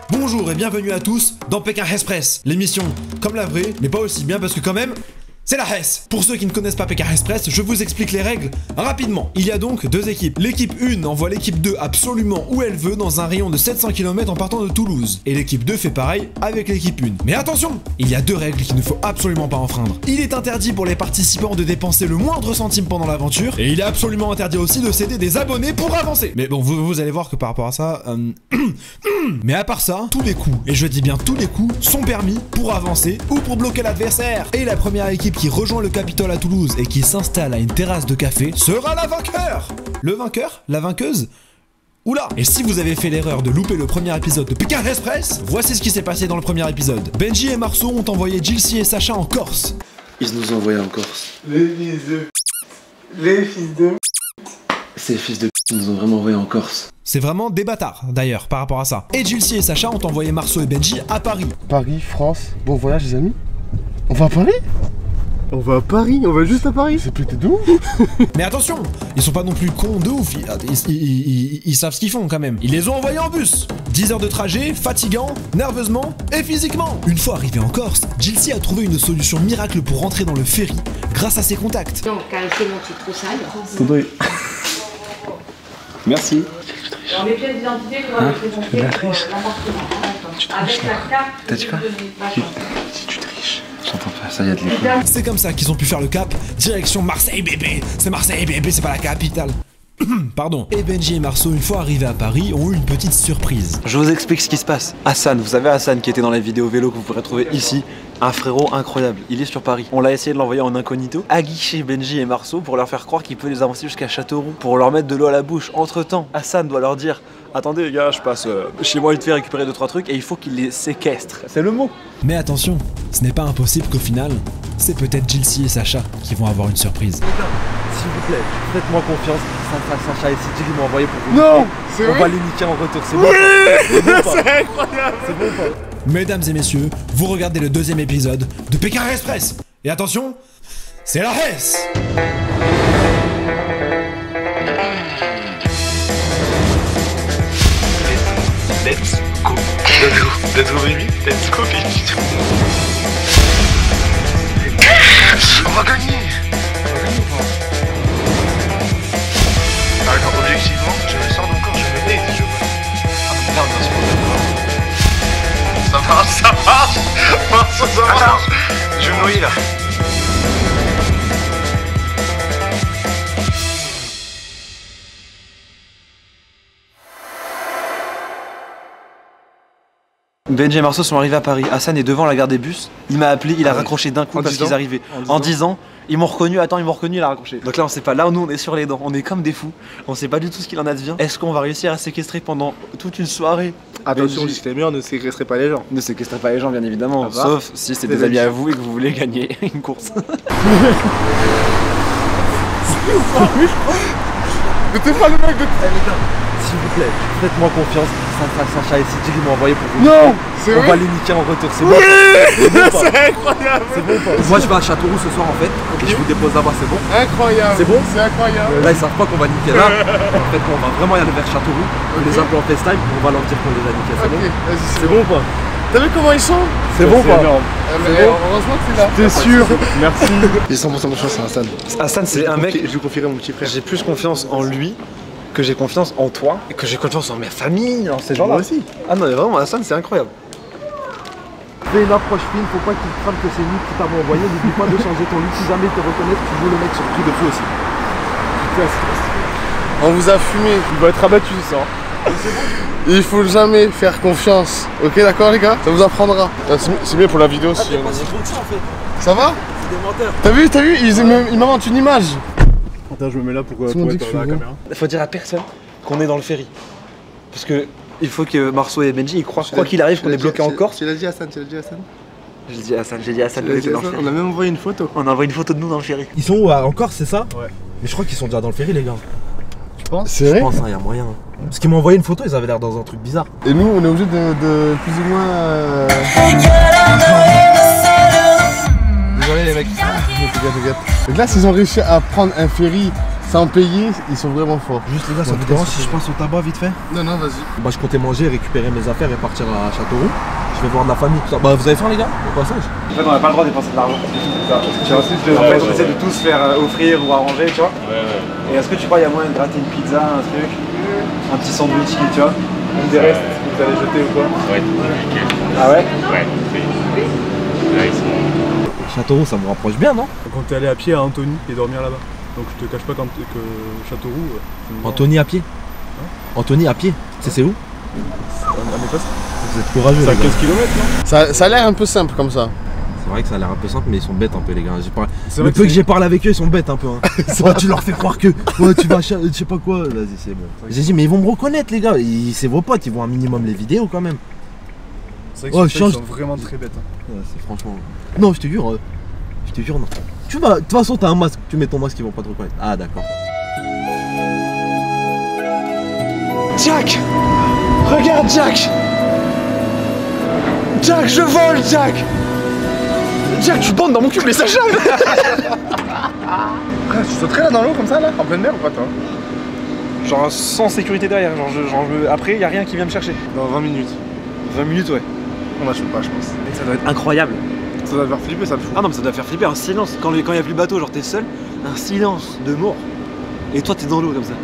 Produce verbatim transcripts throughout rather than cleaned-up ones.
Bonjour et bienvenue à tous dans Pékin Express, l'émission comme la vraie, mais pas aussi bien parce que quand même, c'est la Hesse. Pour ceux qui ne connaissent pas Pékin Express, je vous explique les règles rapidement. Il y a donc deux équipes. L'équipe un envoie l'équipe deux absolument où elle veut dans un rayon de sept cents kilomètres en partant de Toulouse. Et l'équipe deux fait pareil avec l'équipe un. Mais attention, il y a deux règles qu'il ne faut absolument pas enfreindre. Il est interdit pour les participants de dépenser le moindre centime pendant l'aventure, et il est absolument interdit aussi de céder des abonnés pour avancer. Mais bon, vous, vous allez voir que par rapport à ça... Euh... Mais à part ça, tous les coups, et je dis bien tous les coups, sont permis pour avancer ou pour bloquer l'adversaire. Et la première équipe qui rejoint le Capitole à Toulouse et qui s'installe à une terrasse de café sera la vainqueur. Le vainqueur? La vainqueuse? Oula! Et si vous avez fait l'erreur de louper le premier épisode de Pékin Express, voici ce qui s'est passé dans le premier épisode. Benji et Marceau ont envoyé Jilcy et Sacha en Corse. Ils nous ont envoyé en Corse. Les fils de... Les fils de... Ces fils de p*** nous ont vraiment envoyé en Corse. C'est vraiment des bâtards, d'ailleurs, par rapport à ça. Et Jilcy et Sacha ont envoyé Marceau et Benji à Paris. Paris, France. Bon voyage les amis. On va à Paris? On va à Paris, on va juste à Paris. C'est peut-être de ouf. Mais attention, ils sont pas non plus cons de ouf, ils, ils, ils, ils, ils savent ce qu'ils font quand même. Ils les ont envoyés en bus. dix heures de trajet, fatigant, nerveusement et physiquement. Une fois arrivé en Corse, Jilcy a trouvé une solution miracle pour rentrer dans le ferry, grâce à ses contacts. Donc, caresser mon petit trou sale. Toudouille. Merci. Dans les pièces d'identité, il faudra représenter l'appartement. Avec la carte. T'as dit quoi? Si tu triches. J'entends pas, ça y a de l'écho. C'est comme ça qu'ils ont pu faire le cap, direction Marseille bébé. C'est Marseille bébé, c'est pas la capitale. Pardon. Et Benji et Marceau, une fois arrivés à Paris, ont eu une petite surprise. Je vous explique ce qui se passe. Hassan, vous savez Hassan qui était dans la vidéo vélo que vous pourrez trouver ici. Un frérot incroyable, il est sur Paris. On l'a essayé de l'envoyer en incognito, aguicher Benji et Marceau pour leur faire croire qu'il peut les avancer jusqu'à Châteauroux, pour leur mettre de l'eau à la bouche. Entre temps, Hassan doit leur dire: attendez les gars, je passe euh, chez moi, il te fait récupérer deux trois trucs et il faut qu'il les séquestre. C'est le mot. Mais attention, ce n'est pas impossible qu'au final, c'est peut-être Jilcy et Sacha qui vont avoir une surprise. Les gars, s'il vous plaît, faites-moi confiance. Sacha et Sidji m'ont envoyé pour vous. Non, c'est On vrai. va les niquer en retour, c'est bon. Oui, C'est bon, c'est incroyable. C'est bon pas. Mesdames et messieurs, vous regardez le deuxième épisode de Pékin Express. Et attention, c'est la Hesse. Let's go. Let's go. Let's go baby. Let's go baby. On va gagner. On va gagner ou pas? Alors objectivement, je me sors encore, je me mets et je vois. Ah merde, c'est pas ça marche, ça marche. Ça, ça marche. Je vais me noyer là. Benji et Marceau sont arrivés à Paris. Hassan est devant la gare des bus. Il m'a appelé, il a raccroché d'un coup En parce disant qu'ils arrivaient. En disant, ils m'ont reconnu, attends, ils m'ont reconnu, il a raccroché. Donc là, on sait pas. Là, nous, on est sur les dents. On est comme des fous. On sait pas du tout ce qu'il en advient. Est-ce qu'on va réussir à séquestrer pendant toute une soirée? Attention, Benji. discutez bien, ne séquestrez pas les gens. Ne séquestrez pas les gens, bien évidemment. Ça va. Sauf si c'est des Des amis amis. à vous et que vous voulez gagner une course. Mais t'es pas le mec de... Eh les gars, s'il vous plaît, faites-moi confiance. Sacha et Sidji m'ont envoyé pour vous. Non, c'est On vrai. va les niquer en retour, c'est bon. Oui, C'est bon pas. c'est incroyable. C'est bon pas. Moi, je vais à Châteauroux ce soir en fait. Et je vous dépose là-bas, c'est bon. Incroyable. C'est bon? C'est incroyable. Là ils savent pas qu'on va niquer là. En fait on va vraiment y aller vers Châteauroux. On les appelle en FaceTime, on va leur dire qu'on les a niqués. C'est Ok, bon? vas-y, C'est bon ou pas? T'as vu comment ils sont? C'est bon ou pas? Ah, mais bon. heureusement que t'es là. T'es sûr? Merci. J'ai cent pour cent confiance en Hassan. Hassan c'est un mec, Je lui confierai mon petit frère. j'ai plus confiance en lui que j'ai confiance en toi et que j'ai confiance en ma famille, en ces gens-là. Moi aussi. Ah non mais vraiment Hassan c'est incroyable. Fais une approche fine, faut pas qu'il te crame que c'est lui qui t'avait envoyé, n'oublie pas de changer ton look si jamais te reconnaître, tu joues le mec sur le truc de fou aussi. On vous a fumé. Il va être abattu ça. Il faut jamais faire confiance. Ok d'accord les gars? Ça vous apprendra. Ah, c'est- C'est bien pour la vidéo si. T'es pas si gros que ça en fait, Ça va? c'est des menteurs. T'as vu, t'as vu? Ils me- ils m'inventent une image. Attends, je me mets là pour, Tout le pour monde dit être que je dans la suis bon. caméra. Faut dire à personne qu'on est dans le ferry. Parce que il faut que Marceau et Benji ils croient, quoi qu'il arrive, qu'on est bloqué en Corse. Tu l'as dit Hassan, tu l'as dit Hassan. J'ai dit à Hassan, j'ai dit à Hassan Tu de l'as dit laisser dans le Hassan. ferry. On a même envoyé une photo. On envoie une photo de nous dans le ferry. Ils sont où en Corse, c'est ça? Ouais. Mais je crois qu'ils sont déjà dans le ferry, les gars. Tu penses? C'est Je vrai? pense, il y a moyen. Parce qu'ils m'ont envoyé une photo, ils avaient l'air dans un truc bizarre. Et nous, on est obligé de, de plus ou moins. euh, Désolé, les mecs. Regarde, regarde. Donc là, s'ils ont réussi à prendre un ferry sans payer, ils sont vraiment forts. Juste les gars, ça vous dérange si je passe au tabac vite fait? Non, non, vas-y. Bah je comptais manger, récupérer mes affaires et partir à Châteauroux. Je vais voir de la famille, tout ça. Bah vous avez faim les gars, au passage? En fait, on n'a pas le droit de dépenser de l'argent. Tu vois, en fait, on essaie de tous faire euh, offrir ou arranger, tu vois. Ouais, ouais. Et est-ce que tu crois qu'il y a moyen de gratter une pizza, un truc, un petit sandwich, tu vois? Même des restes que vous allez jeter ou quoi? Ouais, nickel. Ah ouais? Ouais, c'est... Là, ils sont... Châteauroux, ça me rapproche bien, non? Quand t'es allé à pied à Antony et dormir là-bas. Donc je te cache pas quand que Châteauroux. Euh, Antony à pied hein? Antony à pied, c'est c'est où? À mes postes. Vous êtes courageux. C'est à les gars. quinze kilomètres non? Ça, ça a l'air un peu simple comme ça. C'est vrai que ça a l'air un peu simple, mais ils sont bêtes un peu, les gars. J'ai pas... C'est Le vrai peu que, que j'ai parlé avec eux, ils sont bêtes un peu. Hein. Ouais, tu leur fais croire que ouais, tu vas, je sais pas quoi. Vas-y, c'est bon. J'ai dit, mais ils vont me reconnaître, les gars. Ils- C'est vos potes, ils voient un minimum les vidéos quand même. C'est vrai que Oh, ils change- sont vraiment très bêtes. Hein. Ouais, c'est franchement. Non, je te jure. euh, Je te jure, non. Tu vas, de toute façon, t'as un masque. Tu mets ton masque, ils vont pas te reconnaître. Ah, d'accord. Jack! Regarde Jack! Jack, je vole Jack! Jack, tu bandes dans mon cul, mais ça jamais! Frère, tu sauterais là dans l'eau comme ça là? En pleine mer ou pas toi? Genre sans sécurité derrière, genre, je, genre je- après y a rien qui vient me chercher. Dans vingt minutes. vingt minutes ouais. On lâche pas, je pense. Ça doit être incroyable. Ça doit te faire flipper, ça le fout. Ah non mais ça doit faire flipper, un silence. Quand il quand y a plus de bateau, genre t'es seul, un silence de mort. Et toi t'es dans l'eau comme ça.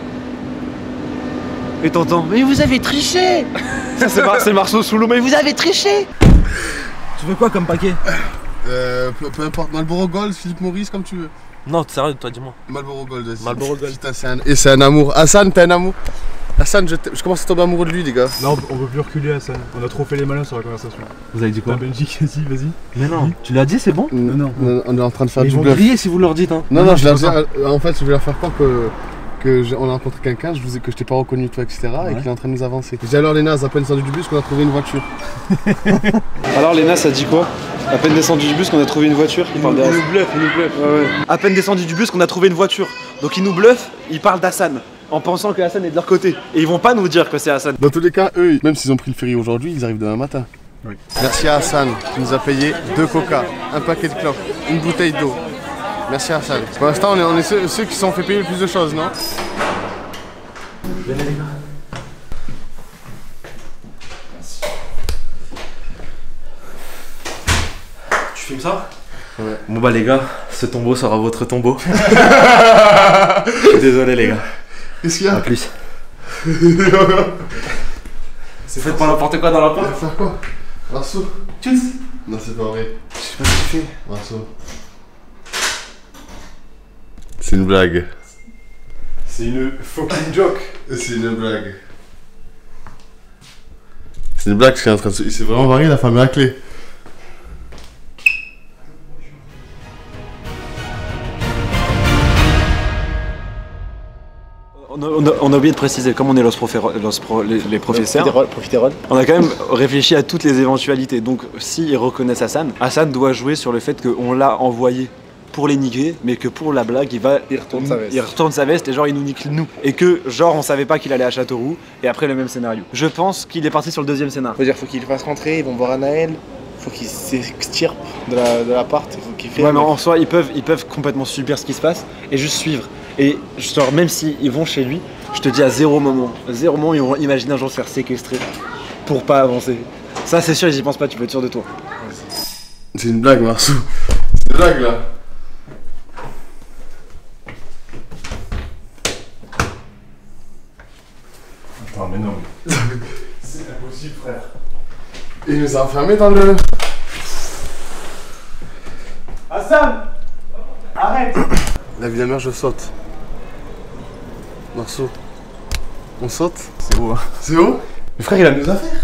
Et t'entends, mais vous avez triché! Ça c'est Mar- c'est Marceau sous l'eau, mais vous avez triché! Tu veux quoi comme paquet? Euh, peu, peu importe, Marlboro Gold, Philippe Maurice, comme tu veux. Non, sérieux, toi, dis-moi. Marlboro Gold, vas-y. Marlboro Gold. Putain, c'est un... Et c'est un amour. Hassan, t'es un amour. Hassan, je, je commence à tomber amoureux de lui, les gars. Là on, on peut plus reculer à ça. On a trop fait les malins sur la conversation. Vous avez dit quoi? La Belgique, vas-y, vas-y. Mais non, tu l'as dit, c'est bon? non. On, on est en train de faire Ils du vont bluff. griller si vous leur dites, hein. Non, non, je leur leur dis, en fait, je vais leur faire croire que, que j'ai- on a rencontré quelqu'un, je vous ai, que je t'ai pas reconnu, toi, et cetera, et Ouais. qu'il est en train de nous avancer. Je dis alors, Léna, à peine sorti du bus qu'on a trouvé une voiture. Alors Léna, ça dit quoi? À peine descendu du bus qu'on a trouvé une voiture. Il parle d'Hassan. bluffe, il nous bluffe. Ouais, ouais. À peine descendu du bus qu'on a trouvé une voiture. Donc ils nous bluffent, ils parlent d'Hassan. En pensant que Hassan est de leur côté. Et ils vont pas nous dire que c'est Hassan. Dans tous les cas, eux, même s'ils ont pris le ferry aujourd'hui, ils arrivent demain matin. Oui. Merci à Hassan qui nous a payé deux coca, un paquet de clopes, une bouteille d'eau. Merci Hassan. Pour l'instant, on est, on est ceux, ceux qui se sont fait payer le plus de choses, non? Tu filmes ça? Ouais. Bon bah les gars, ce tombeau sera votre tombeau. Je suis désolé les gars. Qu'est-ce qu'il y A a? plus. C'est fait pas n'importe quoi dans la Tu vas porte. faire quoi? Marceau? Tchuss. Non, c'est pas vrai. Je sais pas ce que tu fais. Marceau. C'est une blague. C'est une fucking joke. C'est une blague. C'est une blague ce qui est en train de se... Il s'est vraiment barré, la femme à la clé. On a, on a- on a oublié de préciser, comme on est los proféro- los pro- les, les professeurs, Profiterole. on a quand même réfléchi à toutes les éventualités. Donc s'ils reconnaissent Hassan, Hassan doit jouer sur le fait qu'on l'a envoyé pour les niquer, mais que pour la blague, il va... Il retourne sa veste. Il retourne sa veste et genre il nous nique nous. Et que genre on savait pas qu'il allait à Châteauroux, et après le même scénario. Je pense qu'il est parti sur le deuxième scénario. Faut dire, faut qu'il fasse rentrer, ils vont voir Anaël, faut qu'il s'extirpe de la- de l'appart, il faut qu'il Ouais, ferme. mais en soi, ils peuvent, ils peuvent complètement subir ce qui se passe et juste suivre. Et genre, même s'ils vont chez lui, je te dis à zéro moment, zéro moment, ils vont imaginer un jour se faire séquestrer pour pas avancer. Ça, c'est sûr, ils y pensent pas, tu peux être sûr de toi. C'est une blague, Marceau. C'est une blague, là. Attends, mais non. C'est impossible, frère. Il nous a enfermés dans le... Hassan, arrête. La vie de la mère, je saute. Marceau. On saute? C'est beau, hein. C'est haut? Mais frère, il a nos affaires.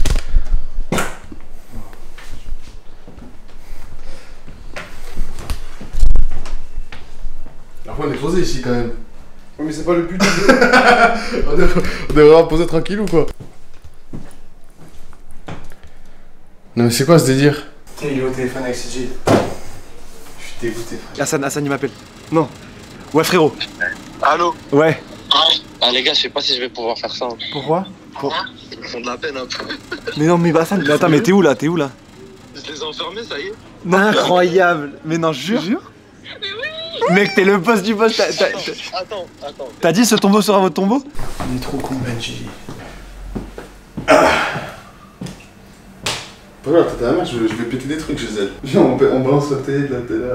Après, on est posé ici, quand même. Mais c'est pas le but du on, devrait, on devrait en poser tranquille ou quoi? Non mais c'est quoi ce délire? Tiens, il est au téléphone avec C J. Je suis dégoûté, frère. Hassan, Hassan, il m'appelle. Non. Ouais, frérot. Allô? Ouais. Ah les gars, je sais pas si je vais pouvoir faire ça. Pourquoi? Ils me font de la peine un peu. Mais non, mais Hassan, mais attends, mais t'es où là? T'es où là? Je les ai enfermés, ça y est. Incroyable. Mais non, jure. Mais oui. Mec, t'es le boss du boss. T'as Attends, attends, attends. T'as dit ce tombeau sera votre tombeau? On est trop con, Benji. Regarde, t'as ta mère, je, je vais péter des trucs chez elle. Viens, on, on balance la télé de la télé.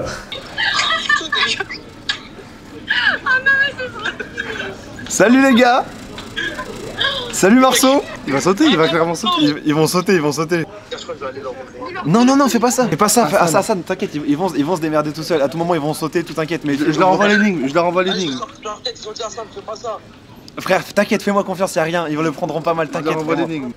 Salut les gars. Salut Marceau. Il va sauter, il va clairement sauter. Ils, ils vont sauter, ils vont sauter. Non, non, non, fais pas ça. Fais pas ça, fais, Hassan, Hassan, t'inquiète, ils, ils, vont, ils vont se démerder tout seuls. À tout moment, ils vont sauter, tout t'inquiète. Mais Je, je leur envoie l'énigme, je leur envoie l'énigme. Frère, t'inquiète, fais-moi confiance, y'a rien. Ils le prendront pas mal, Je leur t'inquiète. envoie vraiment. l'énigme.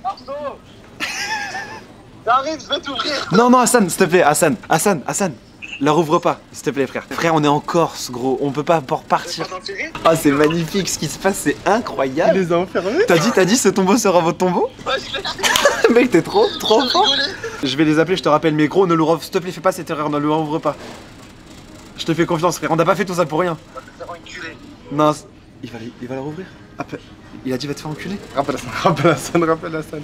J'arrive, je vais t'ouvrir. Non, non, Hassan, s'il te plaît, Hassan, Hassan, Hassan. Leur ouvre pas, s'il te plaît, frère. Frère, on est en Corse, gros. On peut pas partir. Ah, c'est magnifique, ce qui se passe, c'est incroyable. Il les a enfermés. T'as dit, t'as dit, ce tombeau sera votre tombeau? Ouais, je l'ai. Mec, t'es trop, trop fort. Rigolé. Je vais les appeler, je te rappelle, mais gros, ne leur ouvre, s'il te plaît, fais pas cette erreur, ne leur ouvre pas. Je te fais confiance, frère, on n'a pas fait tout ça pour rien. On va te faire enculer. Non, il va, il va leur ouvrir. Ah, il a dit, va te faire enculer. Rappelle Hassan, rappelle Hassan, rappelle Hassan.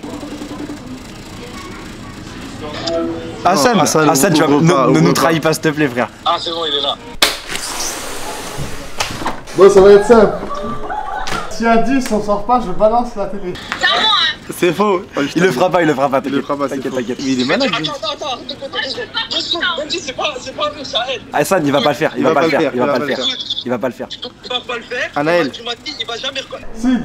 Hassan, Non, Hassan, Hassan, tu vas, ouvre ne, pas, ne ouvre nous pas. trahis pas, s'il te plaît, frère. Ah, c'est bon, il est là. Bon, ça va être simple. Si à dix on sort pas, je balance la télé. C'est faux. Il le fera pas, il le fera pas. Il le fera pas, c'est T'inquiète, faux. t'inquiète. Mais il est malade. Attends, attends, attends, arrête de compter. Deux secondes, Benji, c'est pas, c'est pas un ça aide. Hassan, il va pas le faire, il va pas le faire, il va pas le faire. faire. Il va pas le faire. Tu vas pas le faire. Anaël. Tu m'as dit, il va jamais reconnaître. Sid.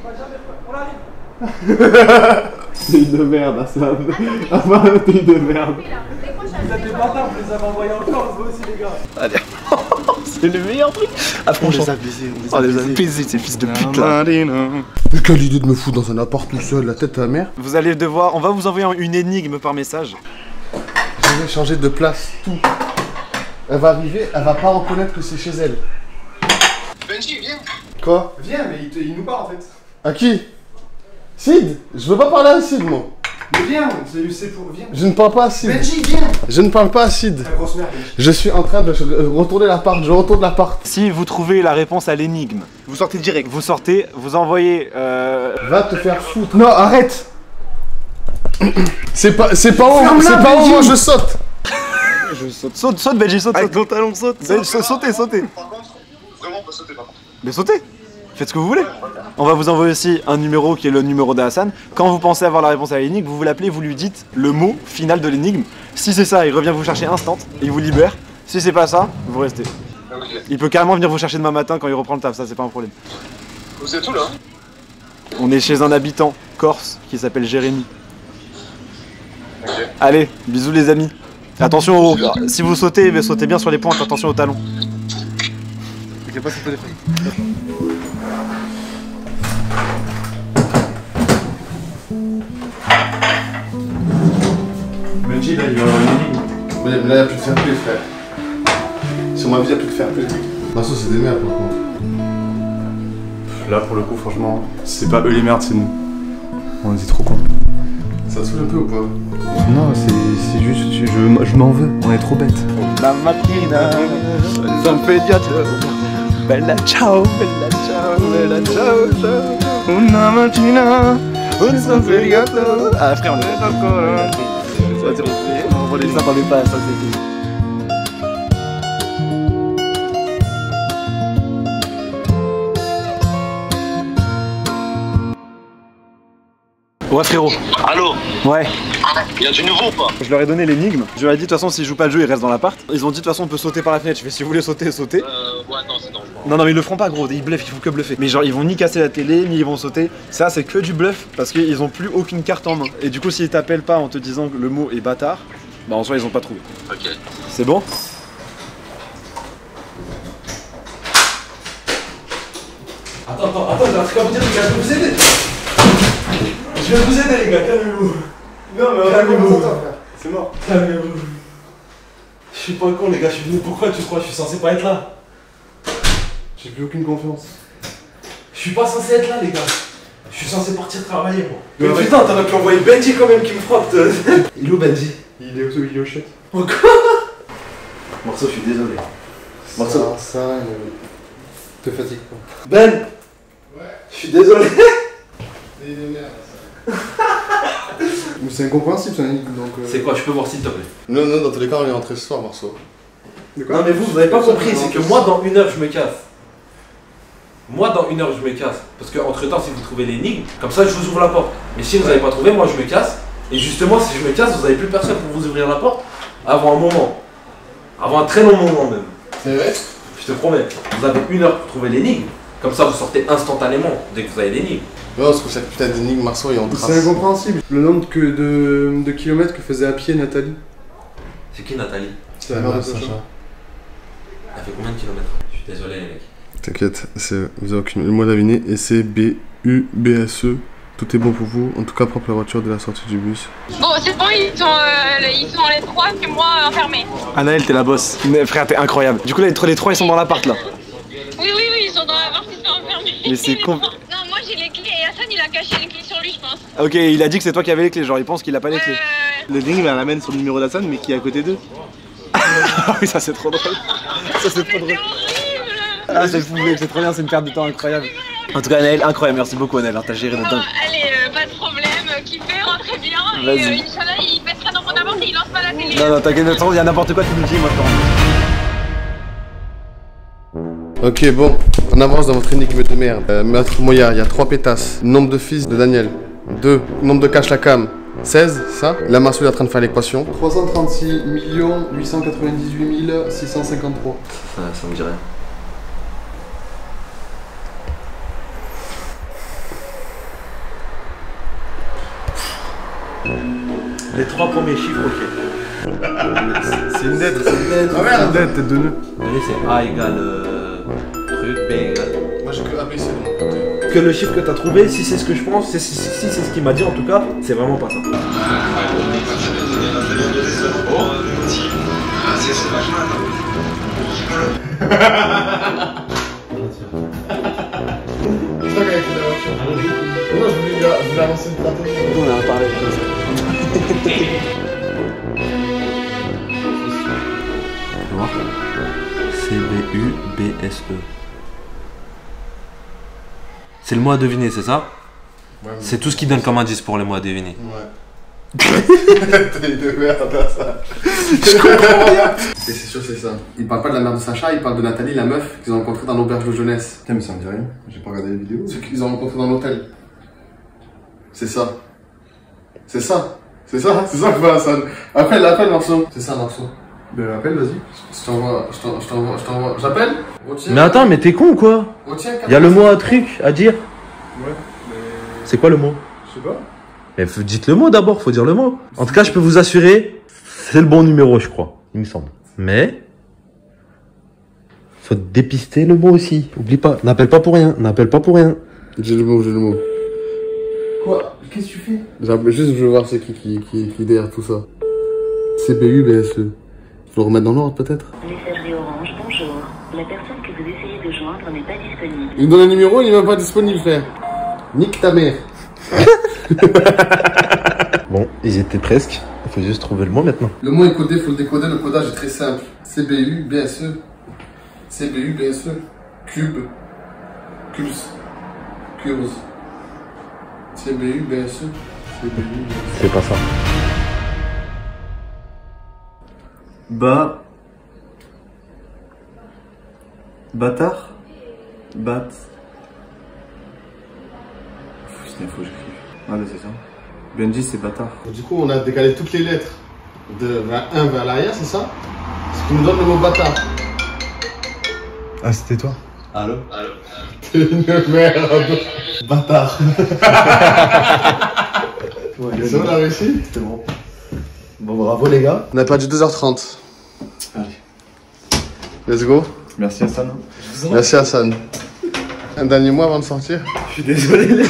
T'es une merde, Hassan. Hassan, t'es une merde. Vous êtes des bâtards, vous les avez envoyés en Corse, vous aussi, les gars. Allez. C'est le meilleur truc. Ah, On franchement. les a baisés, on les Oh, a les a baisés. baisés, ces fils de pute là. Mais quelle idée de me foutre dans un appart tout seul, la tête à la mer. Vous allez devoir, on va vous envoyer une énigme par message. Je vais changer de place, tout. Elle va arriver, elle va pas reconnaître que c'est chez elle. Benji, viens. Quoi? Viens, mais il, te- il nous parle en fait. À qui? Sid? Je veux pas parler à Sid, moi. Mais viens, c'est c'est pour. Viens. Je ne parle pas à Sid. Benji, viens. Je ne parle pas à Sid. Ta grosse merde, Benji. Je suis en train de retourner l'appart, je retourne l'appart. Si vous trouvez la réponse à l'énigme, Vous sortez direct. vous sortez, vous envoyez. Euh... Va te faire foutre. Non, arrête. C'est pas, c'est pas où, Ferme-la, c'est pas où Benji. moi je saute. Je saute, saute, saute, Benji, saute, Avec saute. ton talon saute. Benji, saute, sautez, sautez. Par contre, vraiment, on peut sauter par contre. Mais sautez. Faites ce que vous voulez. On va vous envoyer aussi un numéro qui est le numéro de Hassan. Quand vous pensez avoir la réponse à l'énigme, vous vous l'appelez, vous lui dites le mot final de l'énigme. Si c'est ça, il revient vous chercher instant, il vous libère. Si c'est pas ça, vous restez. Ok. Il peut carrément venir vous chercher demain matin quand il reprend le taf, ça c'est pas un problème. Vous êtes où là? On est chez un habitant corse qui s'appelle Jérémy. Ok. Allez, bisous les amis. Attention, au... si vous sautez, mais sautez bien sur les pointes, attention aux talons. T'inquiète pas, c'est pas téléphone. Benji, là, il va avoir une énigme. Mais, mais là, y'a plus de fair play, frère. Sur ma vie, y'a plus de fair play. Marceau, c'est des merdes, par contre. Là, pour le coup, franchement, c'est pas eux les merdes, c'est nous. On est trop cons. Ça te saoule un peu ou pas? Non, c'est juste, je, je, je m'en veux, on est trop bêtes. La mattina, ça me fait dire bella ciao, bella ciao, bella ciao, ciao. Una mattina, un sonriato. Ah frère, on est encore. On va les s'attendait pas à ça, c'était. Ouais frérot. Allô? Ouais. Il y a du nouveau ou pas? Je leur ai donné l'énigme. Je leur ai dit de toute façon s'ils jouent pas le jeu ils restent dans l'appart. Ils ont dit de toute façon on peut sauter par la fenêtre. Je fais si vous voulez sauter, sautez. Euh, ouais, non, c'est dangereux. Non non mais ils le feront pas gros, ils bluffent, ils font que bluffer. Mais genre ils vont ni casser la télé, ni ils vont sauter. Ça c'est que du bluff parce qu'ils ont plus aucune carte en main. Et du coup s'ils t'appellent pas en te disant que le mot est bâtard, bah en soi ils ont pas trouvé. Ok. C'est bon? Attends, attends, attends, j'ai un truc à vous dire, les gars, je vais vous aider. Je vais vous aider, les gars, calmez-vous. Non, mais calmez-vous. C'est mort. Calmez-vous. Je suis pas con, les gars, je suis venu pourquoi tu crois? Je suis censé pas être là. J'ai plus aucune confiance. Je suis pas censé être là, les gars. Je suis censé partir travailler, moi. Mais Ouais, putain, t'aurais pu envoyer Benji quand même qui me frotte. Il est où, Benji? Il est au, il est au shot. Encore? Marceau, je suis désolé. Marceau. Ça, ça, euh, te fatigue pas. Ben. Ouais. Je suis désolé. Il est merde. Mais c'est incompréhensible, ça, donc. Euh... C'est quoi? Je peux voir s'il te plaît? Non, non, dans tous les cas, on est rentré ce soir, Marceau. Non mais vous, vous n'avez pas compris, c'est que moi dans une heure je me casse. Moi dans une heure je me casse. Parce que entre temps si vous trouvez l'énigme, comme ça je vous ouvre la porte. Mais si vous n'avez pas trouvé, moi je me casse. Et justement si je me casse, vous n'avez plus personne pour vous ouvrir la porte avant un moment. Avant un très long moment même. C'est vrai? Je te promets, vous avez une heure pour trouver l'énigme. Comme ça vous sortez instantanément dès que vous avez l'énigme. Non, parce que cette putain d'énigme Marceau est en trace. C'est incompréhensible. Le nombre que de, de kilomètres que faisait à pied Nathalie. C'est qui Nathalie? C'est la mère de Sacha. Elle fait combien de kilomètres? Je suis désolé les mecs. T'inquiète, vous avez aucune... le mot d'avenir et c'est B U B S E. Tout est bon pour vous, en tout cas propre la voiture de la sortie du bus. Bon, c'est bon, ils sont, euh, ils sont les trois, c'est moi enfermé. Anaël, t'es la boss. Mais frère, t'es incroyable. Du coup, là, les trois, les trois ils sont dans l'appart là. Oui, oui, oui, ils sont dans l'appart, ils sont enfermés. Mais c'est con. Non, moi j'ai les clés et Hassan il a caché les clés sur lui, je pense. Ok, il a dit que c'est toi qui avais les clés, genre il pense qu'il a pas les Ouais, clés. ouais, L'énigme, elle amène sur le numéro d'Hassan, mais qui est à côté d'eux. Ah oui, ça c'est trop drôle. Ça c'est trop drôle. Ah, c'est fou, mec, c'est trop bien, c'est une perte de temps incroyable. En tout cas, Anaël, incroyable, merci beaucoup, Anaël, t'as géré de dingue. allez, euh, pas de problème, kiffez, rentrez bien. Et Vas-y. euh, Inch'Allah, il pèsera dans mon appart et il lance pas la télé. Non, non, t'inquiète, de toute façon, il y a n'importe quoi, tu nous le dis, moi je te rends. Ok, bon, on avance dans votre énigme de merde. Euh, Maître Moya, il y a trois pétasses. Nombre de fils de Daniel. deux. Nombre de cash la cam. seize, ça. La Marceau est en train de faire l'équation. trois cent trente-six millions huit cent quatre-vingt-dix-huit mille six cent cinquante-trois. Ça, ça me dit rien. Les trois premiers chiffres, ok. C'est une lettre, c'est une lettre. Ah merde, une lettre, tête de nœud. Allez, c'est A égale euh, truc, B égale. Moi j'ai que A B C de mon côté. Que le chiffre que t'as trouvé, si c'est ce que je pense, si, si, si, si c'est ce qu'il m'a dit en tout cas, c'est vraiment pas ça. C'est toi qui as fait la voiture. Moi je voulais, je voulais avancer le plateau. On a parlé de ça. C B U B S E. C'est le mot à deviner, c'est ça? Ouais, C'est tout ce qui donne comme indice pour les mots à deviner. Ouais. T'es de merde à ça. Je comprends rien. C'est sûr, c'est ça. Il parle pas de la mère de Sacha, il parle de Nathalie, la meuf qu'ils ont rencontrée dans l'auberge de jeunesse. Putain, mais ça me dit rien. J'ai pas regardé les vidéos. Ceux qu'ils ont rencontrés dans l'hôtel. C'est ça. C'est ça. C'est ça, c'est ça que va Hassan. Appelle, appelle Marceau. C'est ça, Marceau. Ben appelle, vas-y. Je t'envoie, je t'envoie, je t'envoie, je t'envoie. J'appelle? Mais attends, mais t'es con ou quoi? Il y a le mot à truc à dire. Ouais, mais. C'est quoi le mot? Je sais pas. Mais faut- dites le mot d'abord, faut dire le mot. En tout cas, je peux vous assurer, c'est le bon numéro, je crois, il me semble. Mais faut dépister le mot aussi. Oublie pas, n'appelle pas pour rien, n'appelle pas pour rien. J'ai le mot, j'ai le mot. Quoi? Qu'est-ce que tu fais? J'appelle juste, je veux voir c'est qui qui, qui, qui est derrière tout ça. C B U B S E. Faut le remettre dans l'ordre peut-être? Messagerie Orange, bonjour. La personne que vous essayez de joindre n'est pas disponible. Il me donne un numéro, il est même pas disponible, frère. Nique ta mère. Bon, ils étaient presque. Il faut juste trouver le mot maintenant. Le mot est codé, faut le décoder. Le codage est très simple. C B U B S E. C B U B S E. Cube. Cubes. Cubes. C B U B S E. C B U B S E. C'est pas ça. Ba. Bâtard. Bat. Putain, faut que j'écrive. Ah, là, c'est ça. Benji, c'est bâtard. Du coup, on a décalé toutes les lettres de vers un vers l'arrière, c'est ça? Ce qui nous donne le mot bâtard. Ah, c'était toi? Allô? Allô? T'es une merde. Bâtard. Ouais, c'est bon, on a réussi? C'était bon. Bon, bravo les gars. On a perdu deux heures trente. Allez. Let's go. Merci Hassan. Merci Hassan. Un dernier mot avant de sortir? Je suis désolé les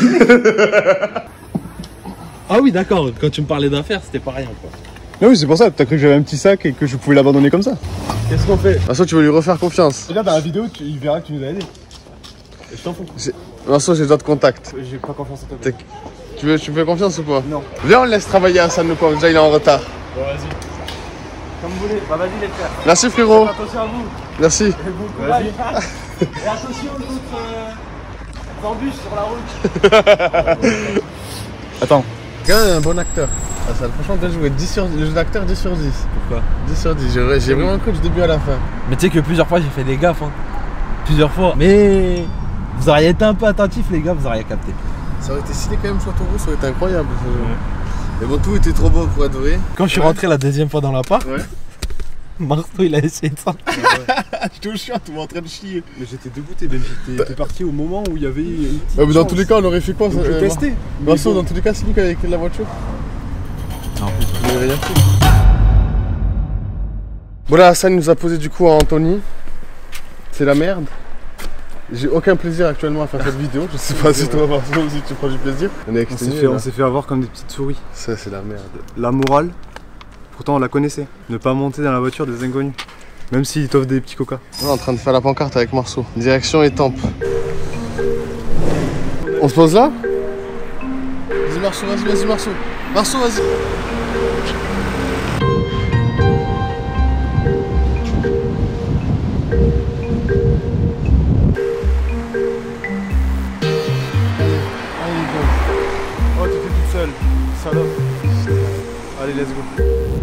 Ah oui, d'accord, quand tu me parlais d'affaires, c'était pas rien quoi. Ah oui, c'est pour ça, t'as cru que j'avais un petit sac et que je pouvais l'abandonner comme ça. Qu'est-ce qu'on fait? Marceau, tu veux lui refaire confiance? Regarde dans la vidéo, tu, il verra que tu nous as aidé. Et je t'en fous. Marceau, j'ai d'autres contacts. J'ai pas confiance en toi. Tu veux, tu me fais confiance ou pas? Non. Viens, on laisse travailler Hassan le pauvre, déjà il est en retard. Bon, vas-y. Comme vous voulez, bah vas-y les frères. Merci frérot. Attention à vous. Merci. Et bon courage. Et attention aux autres euh, embûches sur la route. Attends. quand même un bon acteur. Ah, ça, franchement, bien joué. dix sur dix. Le jeu d'acteur, dix sur dix. Pourquoi? dix sur dix. J'ai j'ai vraiment cru du début à la fin. Mais tu sais que plusieurs fois j'ai fait des gaffes. Hein. Plusieurs fois. Mais vous auriez été un peu attentifs, les gars, vous auriez capté. Ça aurait été stylé quand même, Châteauroux, ça aurait été incroyable. Ouais. Mais bon, tout était trop beau pour être vrai. Quand je suis ouais. rentré la deuxième fois dans l'appart, ouais. Marceau il a essayé de sortir. Je te jure, tout le monde en train de chier. Mais j'étais dégoûté, Benji. T'es parti au moment où il y avait une petite ouais, mais dans chance. tous les cas, on aurait fait quoi? Donc, ça, je euh, testais. Marceau, dans tous les cas, c'est lui qui avait écrit la voiture. Non, il avait rien fait. Voilà, Hassan nous a posé du coup à Anthony. C'est la merde. J'ai aucun plaisir actuellement à faire cette vidéo. Je sais pas si toi, Marceau, aussi tu prends du plaisir. On on s'est fait, on s'est fait avoir comme des petites souris. Ça, c'est la merde. La morale, pourtant on la connaissait. Ne pas monter dans la voiture des inconnus. Même s'ils t'offrent des petits coca. On est en train de faire la pancarte avec Marceau. Direction Étampes. On se pose là? Vas-y Marceau, vas-y, vas-y Marceau. Marceau, vas-y. Oh, t'étais toute seule. Salope. Allez, let's go.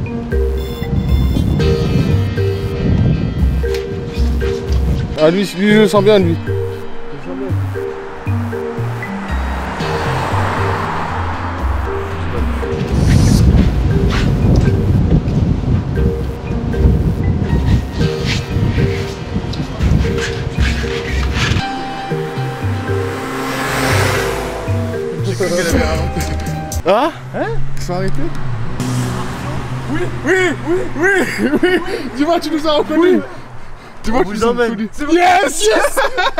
Ah lui, lui je le sens bien lui. Ah? Hein? Ils sont arrêtés? Oui, oui, oui, oui, oui, dis-moi, tu nous as reconnus. Dis-moi que tu nous as reconnus. Yes, yes.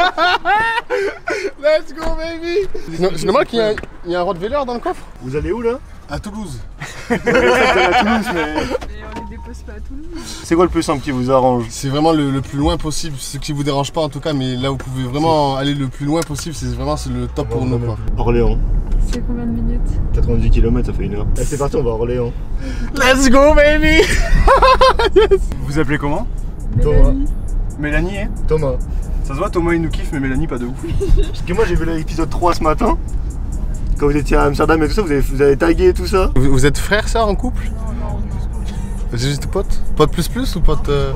Let's go, baby. C'est normal qu'il y, y a un Rottweiler dans le coffre. Vous allez où là? À Toulouse. À Toulouse, mais... Et on les dépose pas à Toulouse. C'est quoi le plus simple qui vous arrange? C'est vraiment le, le plus loin possible, ce qui vous dérange pas en tout cas, mais là vous pouvez vraiment aller le plus loin possible, c'est vraiment le top pour nous quoi. Orléans. C'est combien de minutes? quatre-vingt-dix kilomètres, ça fait une heure. Allez, c'est parti, on va à Orléans. Let's go baby. Yes. Vous appelez comment? Thomas. Mélanie, hein? Thomas. Ça se voit, Thomas il nous kiffe, mais Mélanie pas de ouf. Parce que moi j'ai vu l'épisode trois ce matin. Quand vous étiez à Amsterdam et tout ça, vous avez, vous avez tagué et tout ça. Vous, vous êtes frères, sœurs en couple? Non, non, vous êtes juste potes? Potes plus plus ou potes euh...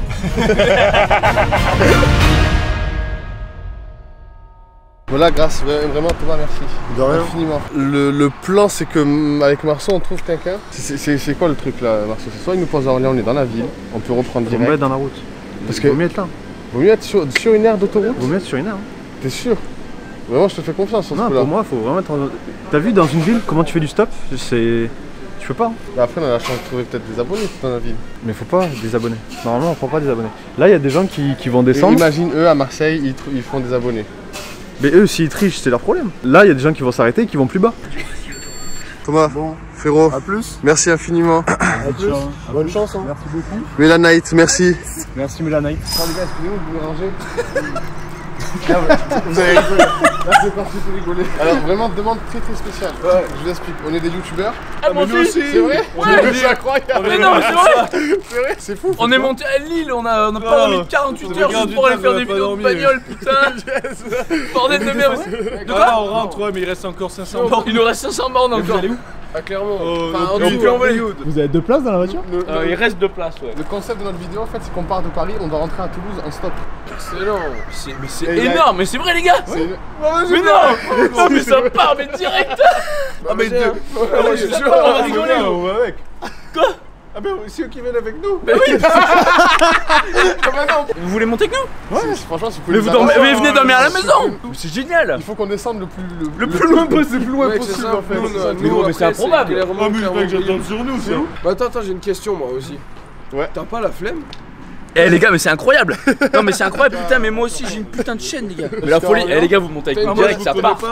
Voilà, grâce, vraiment Thomas, merci. De rien. Infiniment. Le, le plan c'est que avec Marceau on trouve quelqu'un. C'est quoi le truc là, Marceau? C'est soit il nous pose à Orléans, on est dans la ville, on peut reprendre direct. On va être dans la route. Parce que vaut mieux être là. Vaut mieux être sur, sur une aire d'autoroute? Vaut mieux être sur une aire. Hein. T'es sûr? Vraiment, je te fais confiance sur ce coup-là. Non, pour moi, faut vraiment être... En... T'as vu dans une ville comment tu fais du stop? C'est... Tu peux pas. Hein. Mais après, on a la chance de trouver peut-être des abonnés dans la ville. Mais faut pas des abonnés. Normalement, on prend pas des abonnés. Là, il y a des gens qui, qui vont descendre. Et imagine, eux, à Marseille, ils, ils font des abonnés. Mais eux, s'ils trichent, c'est leur problème. Là, il y a des gens qui vont s'arrêter et qui vont plus bas. Thomas, bon. Frérot, à plus. Merci infiniment. À plus. Bonne chance. Hein. Merci beaucoup. Mélanite, merci. Merci Mélanite. Oh, les gars, excusez-moi, vous voulez ranger? Vous avez rigolé. Là c'est parti pour rigoler. Alors vraiment demande très très spéciale. Ouais. Je vous explique. On est des youtubeurs. Ah, ah moi aussi. C'est vrai? Ouais. C'est incroyable. Mais non mais c'est vrai. C'est vrai. C'est fou. On est monté à Lille, on a, on a pas dormi quarante-huit heures juste pour aller faire des vidéos de bagnole, putain. Bordel de merde. De quoi? On rentre, ouais, mais il reste encore cinq cents bornes. Il nous reste cinq cents bornes encore. Vous allez où? Ah clairement. Euh, enfin, on peut envoyer. Vous avez deux places dans la voiture? le, euh, Il reste deux places, ouais. Le concept de notre vidéo en fait c'est qu'on part de Paris, on doit rentrer à Toulouse en stop. Excellent. Mais c'est énorme, mais c'est vrai les gars. Ouais. Mais non. Non mais ça part mais direct. Ah mais deux. Je suis sûr, on va rigoler. On va avec. Quoi? Ah ben c'est eux qui viennent avec nous. Mais oui. Ah ben non. Vous voulez monter avec nous? Ouais. Franchement si vous Mais vous dormez, mais venez dormir à la maison. C'est génial. Il faut qu'on descende le plus le, le plus loin possible, le plus loin possible en fait. Mais gros mais c'est improbable. Oh mais je veux que j'attende sur nous, c'est où? Bah attends attends j'ai une question moi aussi. Ouais. T'as pas la flemme? Eh les gars mais c'est incroyable. Non mais c'est incroyable putain mais moi aussi j'ai une putain de chaîne les gars. Mais la folie. Eh les gars vous montez avec nous direct ça part.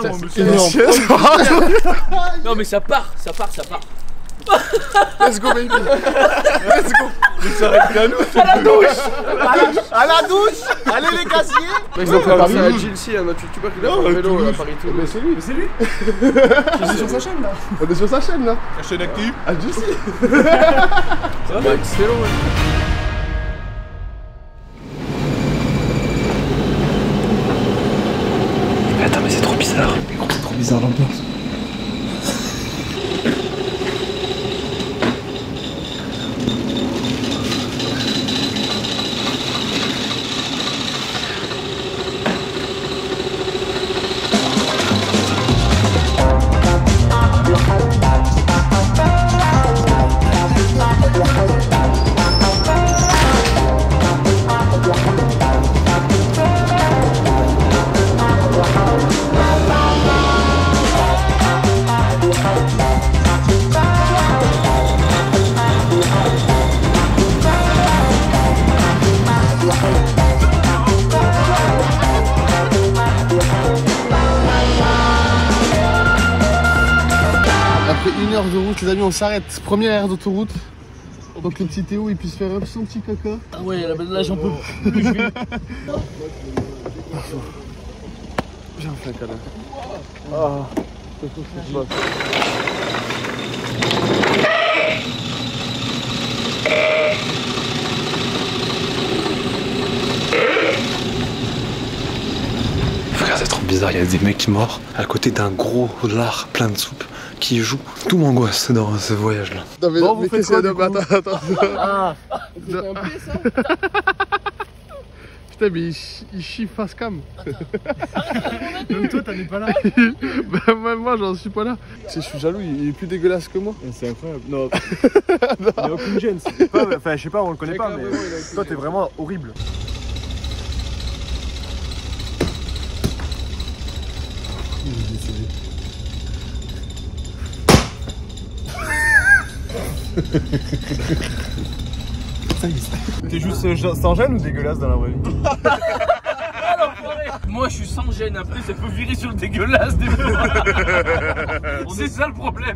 Non mais ça part, ça part, ça part. Let's go baby. Let's go. Il s'arrête qu'à nous. À la douche. À la douche. Allez les casiers. Mec, ils ont fait passer à Gilles C, un autre youtubeur qui l'a fait en vélo à Paris tout. Mais c'est lui. Mais c'est lui. Il est sur sa chaîne là. On est sur sa chaîne là. La chaîne active. À Gilles C. Bah excellent ouais. Attends mais c'est trop bizarre. C'est trop bizarre l'ambiance. fait une heure de route, les amis, on s'arrête. Première aire d'autoroute. Pour que le petit Théo il puisse faire un son petit caca. Ah ouais, là, là j'en peux plus. Je vais... J'ai un fait un câlin. Ah, c'est tout ce qui se passe. Frère, c'est trop bizarre, il y a des mecs morts à côté d'un gros lard plein de soupe qui joue. Tout m'angoisse dans ce voyage-là. Non mais, bon, mais vous faites quoi, de... attends, attends. Ah, c'est un P ça. Putain mais il, ch il chie face cam. Même toi t'en es pas là. Bah même moi j'en suis pas là. Tu sais je suis jaloux, il est plus dégueulasse que moi. C'est incroyable. Non. Il n'y a aucune gêne. Enfin je sais pas, on le connaît pas mais toi t'es vraiment horrible. T'es juste euh, sans gêne ou dégueulasse dans la vraie vie? Moi je suis sans gêne, après ça peut virer sur le dégueulasse des fois. C'est ça le problème.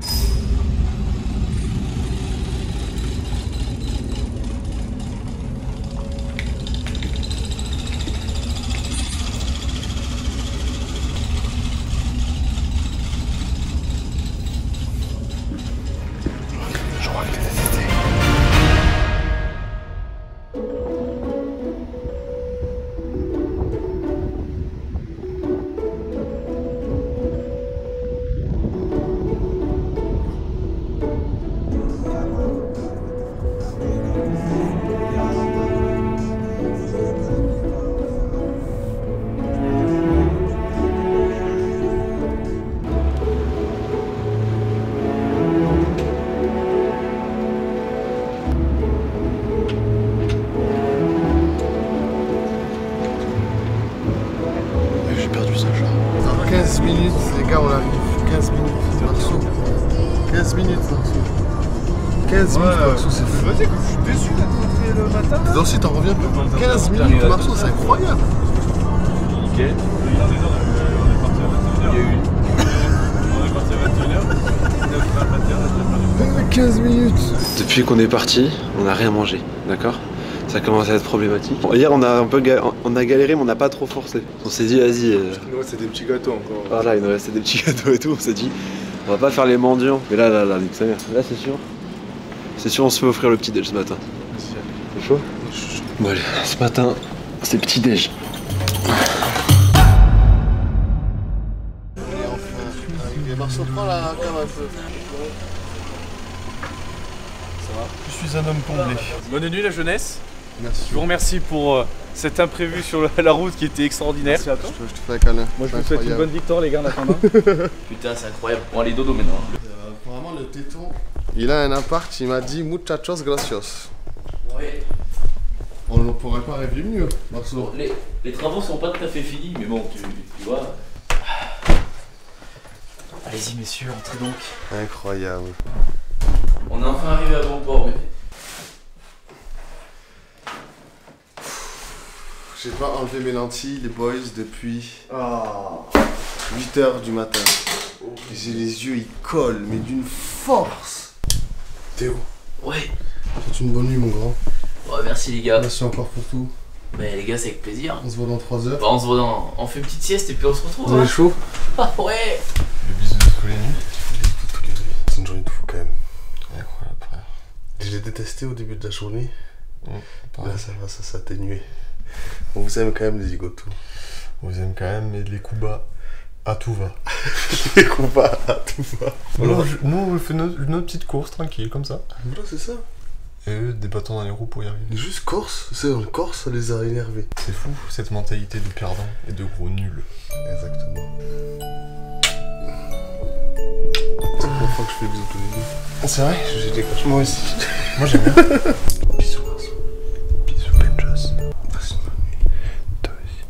quinze minutes, les gars, on arrive. quinze minutes, Marceau. quinze minutes, Marceau. quinze minutes, Marceau, c'est fou. Vas-y, je suis déçu d'être rentré le matin. Non, si t'en reviens pas. quinze minutes, Marceau, c'est incroyable. Nickel. On est parti à vingt et une heures. On est parti à vingt et une heures. quinze minutes. Depuis qu'on est parti, on n'a rien mangé, d'accord? Ça commence à être problématique. Bon, hier on a un peu ga on a galéré mais on n'a pas trop forcé. On s'est dit vas-y. Euh... Il nous restait des petits gâteaux encore. Voilà, il nous restait des petits gâteaux et tout. On s'est dit on va pas faire les mendiants. Mais là là là, nique sa mère. Là c'est sûr. C'est sûr on se fait offrir le petit déj ce matin. C'est chaud? Bon allez, ce matin c'est petit déj. Allez enfin. Marceau, prends la cam un peu. Ça va? Je suis un homme comblé. Bonne nuit la jeunesse. Merci. Je vous remercie pour euh, cet imprévu sur la, la route qui était extraordinaire. Merci à toi. Je te, je te fais un câlin. Moi je vous souhaite une bonne victoire les gars en attendant. Putain c'est incroyable. Bon allez dodo maintenant. Euh, apparemment le téton, il a un appart, il m'a dit muchachos gracios. Ouais. On ne pourrait pas rêver mieux, Marceau. Bon, les, les travaux sont pas tout à fait finis mais bon tu, tu vois. Allez-y messieurs, entrez donc. Incroyable. On est enfin arrivé à bon port. Mais... J'ai pas enlevé mes lentilles, les boys, depuis oh. huit heures du matin. Oh. J'ai les yeux, ils collent, mais d'une force. Théo. Ouais. C'est une bonne nuit, mon grand. Ouais, merci les gars. Merci encore pour tout. Bah les gars, c'est avec plaisir. On se voit dans trois heures. Bah, on se voit dans... On fait une petite sieste et puis on se retrouve. On hein. est chaud. Ah ouais. Le bisous de tous les nuits. C'est une journée de fou quand même. Incroyable, frère. Je l'ai détesté au début de la journée. Mmh, là, ça va, ça s'atténuer. On vous aime quand même, les zigotos. On vous aime quand même, mais les coups bas, à tout va. Les coups bas, à tout va. Alors, je, nous, on fait notre, notre petite course tranquille, comme ça. Voilà, c'est ça. Et eux, des bâtons dans les roues pour y arriver. Juste Corse, c'est en Corse, ça les a énervés. C'est fou, cette mentalité de perdant et de gros nul. Exactement. C'est la première fois que je fais des bisous tous les deux. C'est vrai? J'ai des coches. Moi aussi. Moi j'aime bien. Bisous, Marceau. Bisous, Benjas. Passe une bonne nuit. Toi aussi.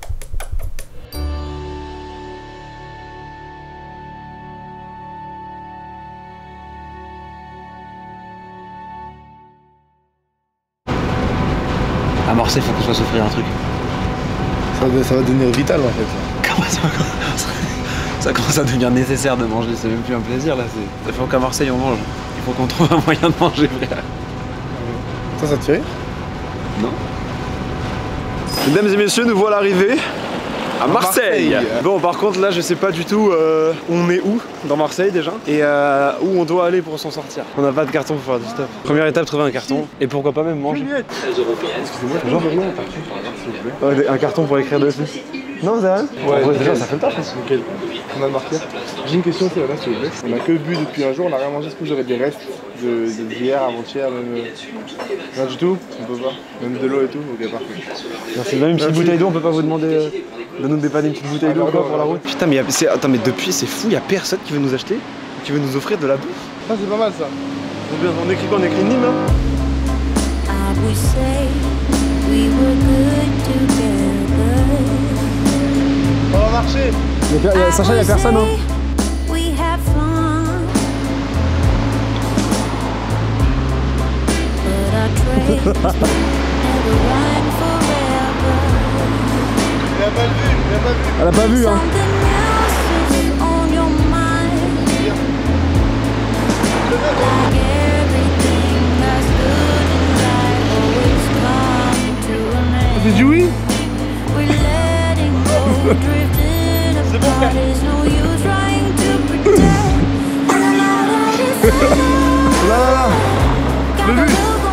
À Marseille, faut qu'on se fasse offrir un truc. Ça va, ça va devenir vital en fait. Comment ça va? Ça commence à devenir nécessaire de manger, c'est même plus un plaisir là. Il faut qu'à Marseille on mange. Il faut qu'on trouve un moyen de manger, frère. Ça, ça te fait rire? Non. Mesdames et messieurs, nous voilà arrivés à Marseille. Marseille. Bon, par contre, là, je sais pas du tout euh, on est où dans Marseille déjà et euh, où on doit aller pour s'en sortir. On n'a pas de carton pour faire du stop. Première étape, trouver un carton et pourquoi pas même manger. Excusez-moi, genre ouais, un carton pour écrire dessus. Non, c'est rien. Ouais, ouais déjà, ça fait le taf. Nickel. On a le marqueur. J'ai une question, c'est là, s'il vous plaît. On a que bu depuis un jour, on n'a rien mangé. Est-ce que vous avez des restes de, de d'hier, avant-hier, même. Rien du tout? On peut pas. Même de l'eau et tout? Ok, parfait. Merci. Même une petite bouteille d'eau, on peut pas vous demander euh, de nous dépanner une petite bouteille d'eau quoi pour la route? Putain, mais, y a, attends, mais depuis, c'est fou, y a personne qui veut nous acheter, qui veut nous offrir de la bouffe. Ah, c'est pas mal ça. On écrit quoi? On écrit Nîmes là? On va marcher. Sacha, y'a personne hein? Elle a pas vu, elle a pas vu. Elle a pas vu hein. T'as dit oui? C'est bon frère. Là là là. Le but.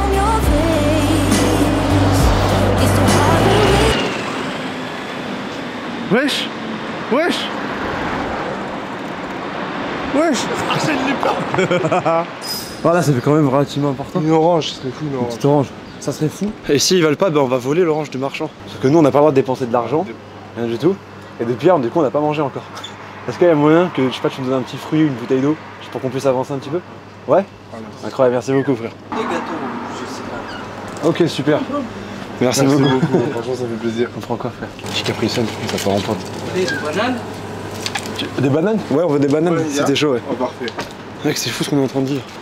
Wesh. Wesh. Wesh. Arsène Lupin. Voilà, ça fait quand même relativement important. Une orange, ce serait fou une orange. Une petite orange. Ça serait fou. Et s'ils veulent pas, ben on va voler l'orange du marchand. Parce que nous on n'a pas le droit de dépenser de l'argent, rien du tout. Et depuis hier, du coup on n'a pas mangé encore. Est-ce qu'il y a moyen que, je sais pas, tu nous donnes un petit fruit, une bouteille d'eau, pour qu'on puisse avancer un petit peu? Ouais. Incroyable, merci beaucoup frère. Des gâteaux, je sais pas. Ok, super. Merci, merci beaucoup. beaucoup. Franchement, ça fait plaisir. On prend quoi frère? Petit capricène, ça part en pointe. Des bananes? Des bananes? Ouais, on veut des bananes, ouais, c'était chaud ouais. Oh parfait. Mec, c'est fou ce qu'on est en train de vivre.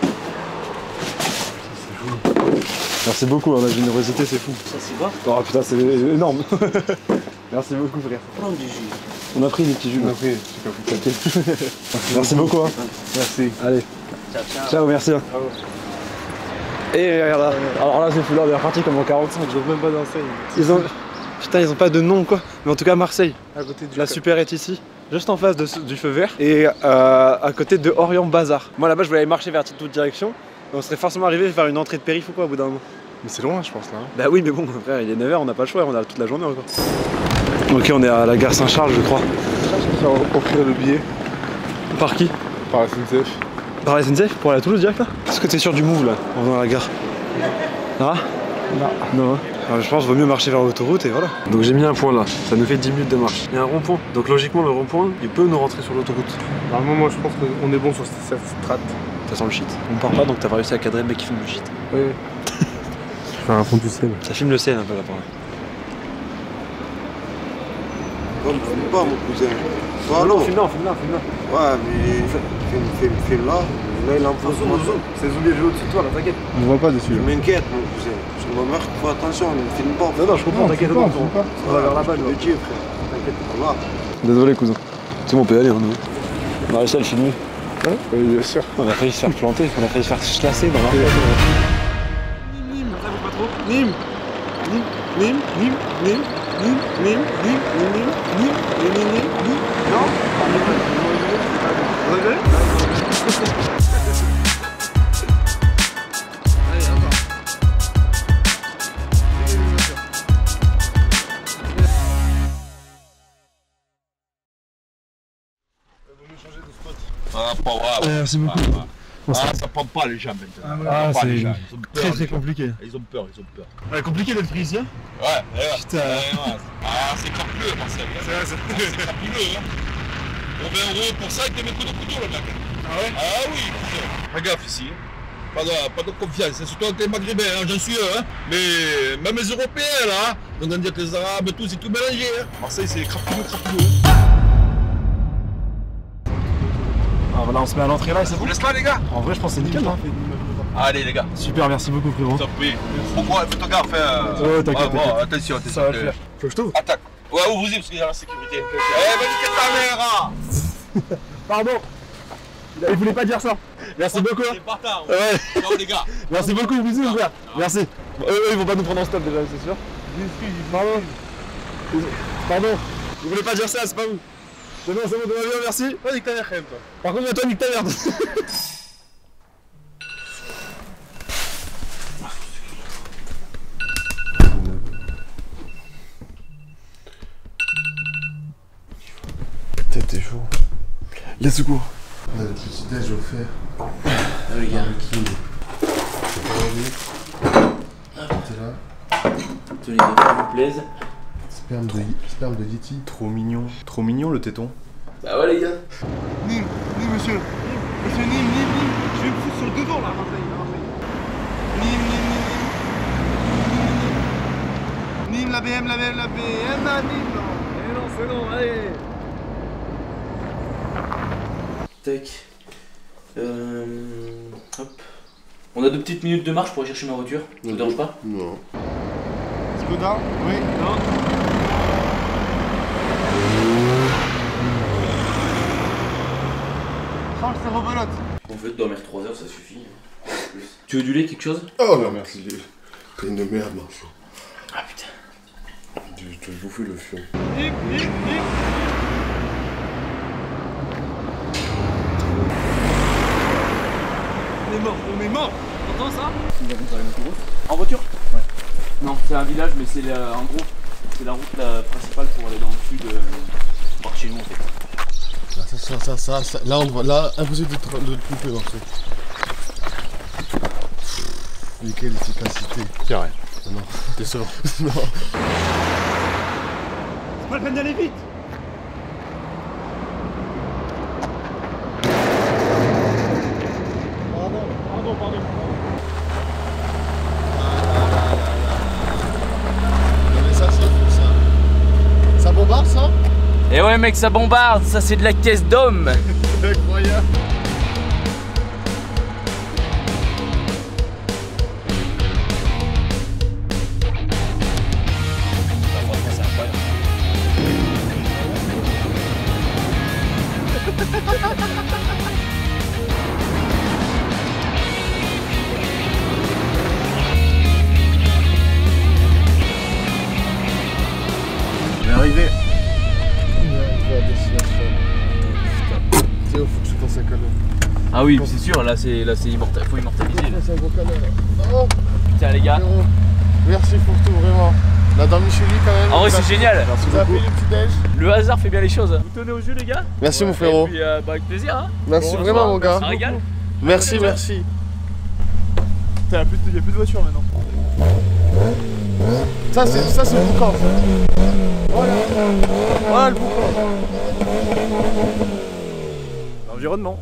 Merci beaucoup, hein, la générosité c'est fou. Ça c'est quoi? Oh putain, c'est énorme. Merci beaucoup frère. Prends du jus. On a pris des petits jus. On a pris, j'ai pas Merci, merci beaucoup. Hein. Merci. Allez. Ciao, ciao. Ciao, merci. Hein. Et regarde là. Alors là c'est fou, là on est reparti comme en quarante-cinq. Ils ont même pas d'enseigne. Ils ont. Putain, ils ont pas de nom quoi. Mais en tout cas Marseille. À côté du la super est ici. Juste en face de, du feu vert. Et euh, à côté de Orient Bazar. Moi là-bas je voulais aller marcher vers toute direction. On serait forcément arrivé à faire une entrée de périph' ou quoi au bout d'un moment. Mais c'est loin je pense là. Bah oui mais bon frère il est neuf heures, on n'a pas le choix, on a toute la journée encore. Ok on est à la gare Saint-Charles je crois. Je vais faire offrir le billet. Par qui? Par la S N C F. Par la S N C F pour aller à Toulouse direct là? Est-ce que t'es sûr du move là en venant à la gare? Ah? Non. Non. Alors, je pense qu'il vaut mieux marcher vers l'autoroute et voilà. Donc j'ai mis un point là, ça nous fait dix minutes de marche. Il y a un rond-point, donc logiquement le rond-point il peut nous rentrer sur l'autoroute. Normalement moi je pense qu'on est bon sur cette strat. Ça sent le shit. On part pas donc t'as pas réussi à cadrer le mec qui filme le shit. Oui. Je fais un fond du ciel. Ça filme le ciel un peu là pour moi. Non, mais filme pas mon cousin. Ah non, filme là, filme là, filme là. Ouais, mais filme, filme, filme là. Là il en faut zoom, zoom. C'est zoomé de au-dessus de toi là, t'inquiète. On voit pas dessus. Je m'inquiète mon cousin. Je me marque, fais attention, ne filme pas. Non, non, je comprends, t'inquiète pas. On va vers là-bas, je le dis frère. T'inquiète pas. Désolé cousin. C'est bon, on peut y aller, hein, nous. On a réussi à le filmer. Ouais, oui, bien sûr. On a failli se faire planter, on a failli se faire chlasser dans la tête. Nîmes, ça vaut pas trop. Nîmes, Nîmes, Nîmes, Nîmes, Nîmes, Nîmes, Nîmes, Nîmes, Nîmes, Nîmes, Nîmes, Nîmes, Nîmes, non? Vous rigolez? Ah, pas grave. Ouais, merci beaucoup. Ah, ah. Ah, ça prend pas les gens maintenant. Ah, pas c'est les gens. Ils ont peur, très très les gens. compliqué. Ils ont peur, ils ont peur. Ouais, compliqué d'être pris ici, hein? Ouais, ouais. Putain. Ouais, ouais. Ah, c'est crapuleux, Marcel. C'est vrai, c'est crapuleux, hein. On met un euro pour ça, il te met coup de couteau, le mec. Ah ouais? Ah oui, putain. Fais gaffe ici. Pas de, pas de confiance, surtout avec les Maghrébins, hein. J'en suis un, hein. Mais même les Européens, là, on va dire que les Arabes, tout, c'est tout mélangé, hein. Marseille, c'est crapuleux, crapuleux. Ah voilà, on se met à l'entrée là et c'est bon? Vous laisse là, les gars? En vrai, je pense que c'est nickel. Hein. Allez, les gars. Super, merci beaucoup, frérot. T'en prie. Pourquoi? Fais ton gaffe. Euh... Ouais, t'inquiète. Ah, bon, attention, attention. Ça va le faire. Faut que je t'ouvre? Attaque. Ouais, ouvrez-y parce qu'il y a la sécurité. Eh, va niquer ta mère, hein. Pardon. Il voulait pas dire ça. Merci beaucoup. C'est bâtard. Ouais. Ciao les gars. Merci beaucoup, bisous frère. Merci. Eux, eux, ils vont pas nous prendre en stop déjà, c'est sûr. Pardon. Pardon. Ils voulaient pas dire ça, c'est pas vous. C'est bon, c'est bon, tout va bien, merci. Toi, nique ta mère quand même, toi. Par contre, toi, nique ta merde. Tête est chaud. Let's go. On a le petit déj offert. Ah les gars. T'es là. Tous les deux qui vous plaisent. Sperme de, sperme de Yeti. Trop mignon. Trop mignon le téton. Bah ouais les gars. Nîmes, Nîmes monsieur. Nîmes. Monsieur Nîmes, Nîmes, Nîmes. Je vais me foutre sur le devant là, Marseille. Nîmes, Nîmes, Nîmes, Nîmes. Nîmes, la B M, la B M, la B M, la Nîmes. Non. Eh non, c'est non, allez. Tac. Euh... Hop. On a deux petites minutes de marche pour aller chercher ma voiture. Ça vous dérange pas? Non. Skoda? Oui. Non. Change tes rebelotes. En fait, dormir trois heures ça suffit. Plus. Tu veux du lait, quelque chose? Oh non, merci. T'es une merde, Marceau. Ah putain. Tu te bouffes le fion. Nîmes, Nîmes, Nîmes. On est mort, on est mort. T'entends ça? En voiture? Ouais. Non, c'est un village, mais c'est en gros, c'est la route la principale pour aller dans le sud, euh, par chez nous en fait. Ça, ça, ça, ça, ça, là, on va, là, impossible de te, de te couper, Marceau. Mais quelle efficacité. Carré. Non. T'es sûr? Non. C'est pas la peine d'aller vite. Pardon, pardon, pardon. Non mais ça c'est fou ça. Ça bombarde ça? Et ouais mec, ça bombarde, ça c'est de la caisse d'homme. C'est incroyable. On est arrivé. On est arrivé à destination. Tiens, faut que tu t'en sac à l'eau. Ah oui, c'est sûr, là c'est là c'est immortel, faut immortaliser. Là. C'est un gros canard. Oh, putain les gars. Frérot, merci pour tout, vraiment. On a dormi chez lui quand même. En vrai c'est génial. Merci beaucoup. Payé le petit déj. Le hasard fait bien les choses. Vous tenez au jus les gars? Merci mon frérot. Et puis euh, bah, avec plaisir hein. Merci bon, vraiment mon gars. Ça régale. Merci, merci. Il n'y a plus de voiture maintenant. Ça c'est ça c'est le boucan. Voilà. Voilà le boucan. L'environnement.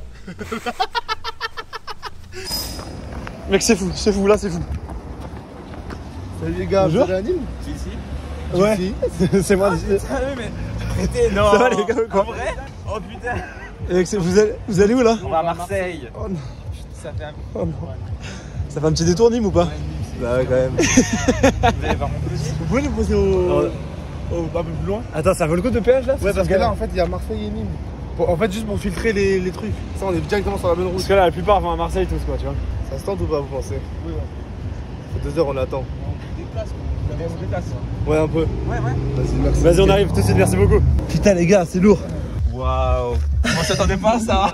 Mec, c'est fou, c'est fou, là c'est fou. Salut les gars, vous allez à Nîmes? Si, si. Ouais, c'est moi. Ah oui mais arrêtez, non. Ça va les gars, quoi? En vrai? Oh putain. Et vous allez, vous allez où là? On va à Marseille. Oh non. Ça fait un... Oh non. Ça fait un petit détour Nîmes ou pas? Bah ouais quand même. Vous allez voir mon dossier? Vous pouvez nous poser au... au... un peu plus loin? Attends, ça vaut le coup de péage là? Ouais, parce que là en fait il y a Marseille et Nîmes. Pour, en fait juste pour filtrer les, les trucs. Ça on est directement sur la bonne route. Parce que là la plupart vont à Marseille tous quoi, tu vois. Ça se tente ou pas vous pensez? Oui ouais. Ça fait deux heures on attend. On déplace, on déplace. Ouais un peu. Ouais ouais. Vas-y merci. Vas-y on arrive tout de suite, merci beaucoup. Putain les gars, c'est lourd. Waouh. On s'attendait pas à ça.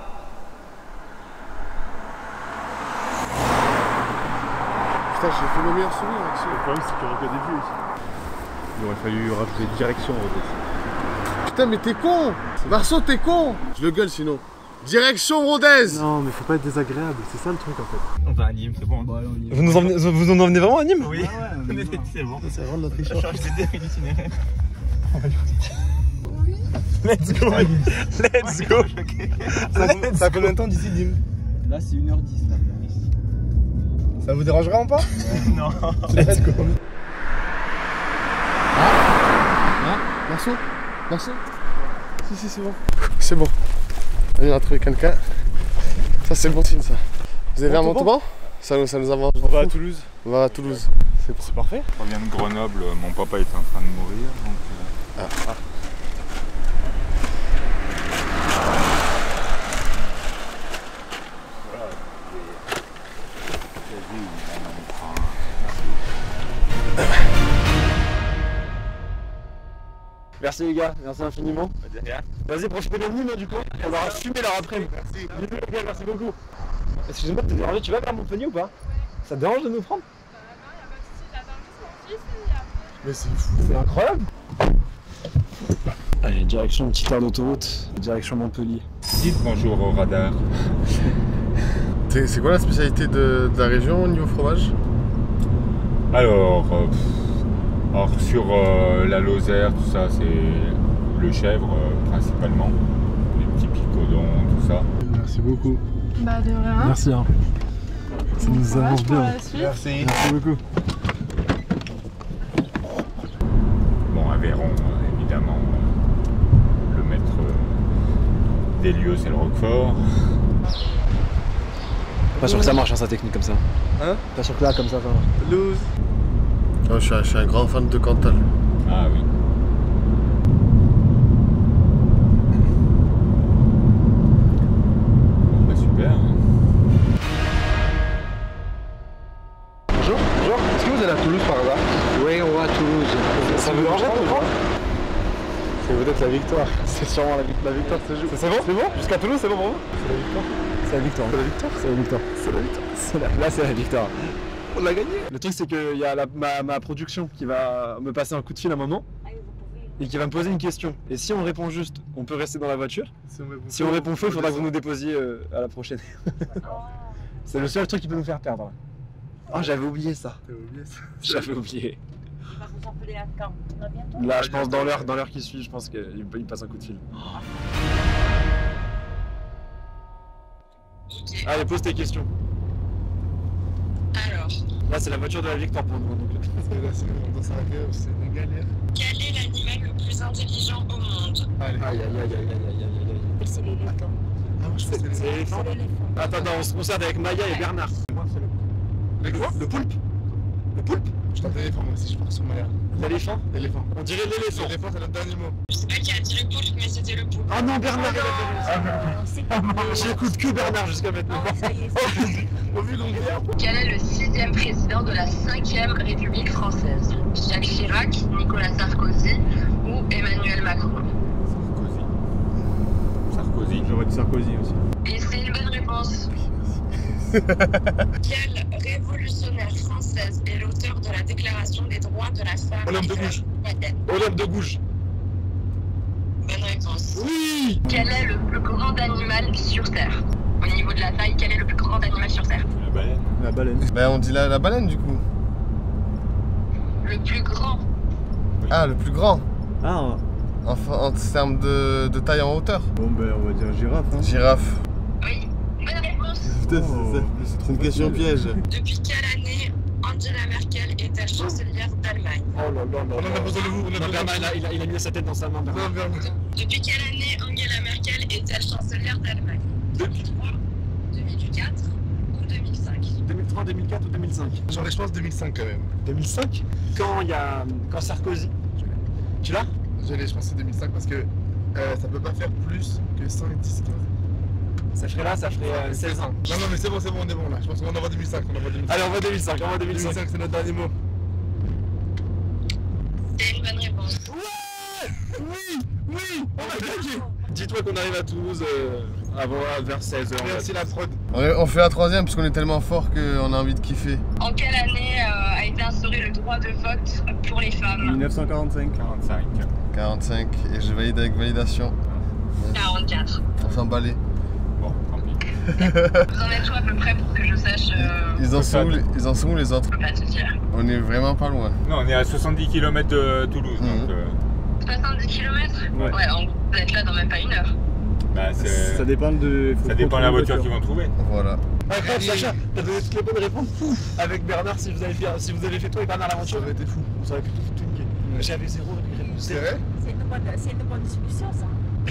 Putain j'ai fait le meilleur souvenir là-dessus. Le problème c'est qu'il y aura que des vues ici. Il aurait fallu rajouter direction en fait. Putain mais t'es con. Marceau t'es con. Je le gueule sinon. Direction Rodez. Non mais faut pas être désagréable, c'est ça le truc en fait. On va à Nîmes, c'est bon. Bon allez, on y va. Vous nous emmenez, vous en emmenez vraiment à Nîmes? Oui, ouais, ouais, c'est bon. C'est vraiment notre On change d'itinéraire. Let's go. Let's go. Ça fait combien de temps d'ici Nîmes? Là c'est une heure dix là. Ça vous dérange vraiment pas? Non. Let's go. Ah, ah, Marceau, Marceau. Si si c'est bon. C'est bon. On a trouvé quelqu'un. Ça c'est bon signe ça. Vous avez un Montauban? Ça nous, ça nous avance. On va à Toulouse. On va à Toulouse. C'est parfait. Je reviens de Grenoble, mon papa était en train de mourir. Donc, euh... ah. Merci les gars, merci infiniment. Vas-y, profitez de nous, du coup. On va fumer leur après-midi. Merci. Bisous les gars, merci beaucoup. Excuse-moi de te déranger, tu vas vers Montpellier ou pas? Ça te dérange de nous prendre? Mais c'est fou. C'est incroyable. Allez, direction petite aire d'autoroute, direction Montpellier. Dites bonjour au radar. C'est quoi la spécialité de, de la région au niveau fromage? Alors, euh, alors sur euh, la Lozère, tout ça, c'est le chèvre euh, principalement. Les petits picodons, tout ça. Merci beaucoup. Bah de rien. Merci. Hein. Ça nous Courage avance pour bien. la suite. Merci. Merci beaucoup. Bon, Aveyron, euh, évidemment, euh, le maître euh, des lieux, c'est le Roquefort. Pas sûr que ça marche hein, sa technique comme ça. Hein? Pas sûr que là comme ça ça marche. Toulouse. Oh, je, suis un, je suis un grand fan de Cantal. Ah oui. Bon bah super. Bonjour, bonjour. Est-ce que vous allez à Toulouse par hasard? Oui, on va à Toulouse. Ça vous dérange pas de prendre? C'est peut-être la victoire. C'est sûrement la, la victoire de ce jour. C'est bon? C'est bon? Jusqu'à Toulouse, c'est bon pour vous? C'est la victoire. C'est la victoire. C'est la victoire. C'est la victoire. C'est la victoire. Là c'est la victoire. On l'a gagné. Le truc c'est qu'il y a la, ma, ma production qui va me passer un coup de fil à un moment et qui va me poser une question. Et si on répond juste, on peut rester dans la voiture. Si on répond, si on répond faux, il faudra que vous nous déposiez euh, à la prochaine. C'est le seul truc qui peut nous faire perdre. Oh, j'avais oublié ça. T'avais oublié ça? J'avais oublié. Il va vous appeler à quand? On a bientôt. Là, je pense dans l'heure dans l'heure qui suit, je pense qu'il me passe un coup de fil. Ok. Allez, pose tes questions. Alors, Là, c'est la voiture de la victoire pour nous. Donc... Là, c'est dans sa gueule, c'est une galère. quel est l'animal le plus intelligent au monde? Allez. Aïe, aïe, aïe, aïe, aïe, aïe, aïe, aïe. C'est l'éléphant. Ah, moi, je pense que C'est l'éléphant. Attends, attends, on se concerne avec Maya et Bernard. Le quoi? Le poulpe. Le poulpe. Je tente l'éléphant, moi aussi, je pars sur Maya. L'éléphant. L'éléphant. On dirait l'éléphant. L'éléphant, c'est notre animal. Je sais pas qui a dit le poulpe, mais c'était le poulpe. Ah non, Bernard, il a fait ça. J'écoute que Bernard jusqu'à maintenant. Quel est le sixième président de la cinquième République française? Jacques Chirac, Nicolas Sarkozy ou Emmanuel Macron? Sarkozy. Sarkozy. J'aurais dit Sarkozy aussi. Et c'est une bonne réponse. Quelle révolutionnaire française est l'auteur de la Déclaration des droits de la femme? Olympe de Gouges. Olympe de Gouges. Bonne réponse. Oui. Quel est le plus grand animal sur Terre? Au niveau de la taille, quel est le plus grand animal sur Terre? La baleine. La baleine. Ben, on dit la, la baleine du coup. Le plus grand. Ah, le plus grand. Ah. Enfin, en termes de, de taille en hauteur. Bon, ben, on va dire girafe. Hein. Girafe. Oui, bonne réponse. Putain, c'est une question piège. Depuis quelle année Angela Merkel est-elle chancelière d'Allemagne? Oh là là là. On a besoin de vous. On a besoin de vous. Il a, il a mis sa tête dans sa main. Bernard. Depuis quelle année Angela Merkel est-elle chancelière d'Allemagne? deux mille trois, deux mille quatre ou deux mille cinq? deux mille trois, deux mille quatre ou deux mille cinq? J'aurais, je pense, deux mille cinq quand même. deux mille cinq? Quand il y a. Quand Sarkozy. Tu l'as? Je l'ai, je pense que c'est deux mille cinq parce que euh, ça peut pas faire plus que cinq, dix, quinze. Ça ferait là, ça ferait euh, seize ans. Non, non, mais c'est bon, c'est bon, on est bon là. Je pense qu'on envoie deux mille cinq. On envoie deux mille cinq. Allez, on va deux mille cinq, on va deux mille cinq. deux mille cinq, c'est notre dernier mot. C'est une bonne réponse. Ouais! Oui! Oui! On a gagné! Dis-toi qu'on arrive à Toulouse euh, avant, vers seize heures. Merci la prod. On, est, on fait la troisième parce qu'on est tellement fort qu'on a envie de kiffer. En quelle année euh, a été instauré le droit de vote pour les femmes? mille neuf cent quarante-cinq. quarante-cinq. quarante-cinq. Et je valide avec validation. quarante-quatre. On fait emballer. Bon, tant pis. Vous en êtes où à peu près pour que je sache euh... Ils en sont où, les- ils en sont où les autres? Je peux pas te dire. On est vraiment pas loin. Non, on est à soixante-dix kilomètres de Toulouse. Mmh. Donc, euh, soixante-dix kilomètres? Ouais. Ouais, donc vous êtes là dans même pas une heure. bah, c'est- Ça dépend de. ça dépend de la voiture qu'ils vont trouver. Voilà. Incroyable, Sacha, t'as donné toutes les bonnes réponses. Avec Bernard, si vous avez fait, si vous avez fait toi et Bernard l'aventure, Ça aurait été fou. ça aurait pu tout niquer. J'avais zéro réponse. C'est vrai? C'est une bonne, c'est une bonne discussion, ça.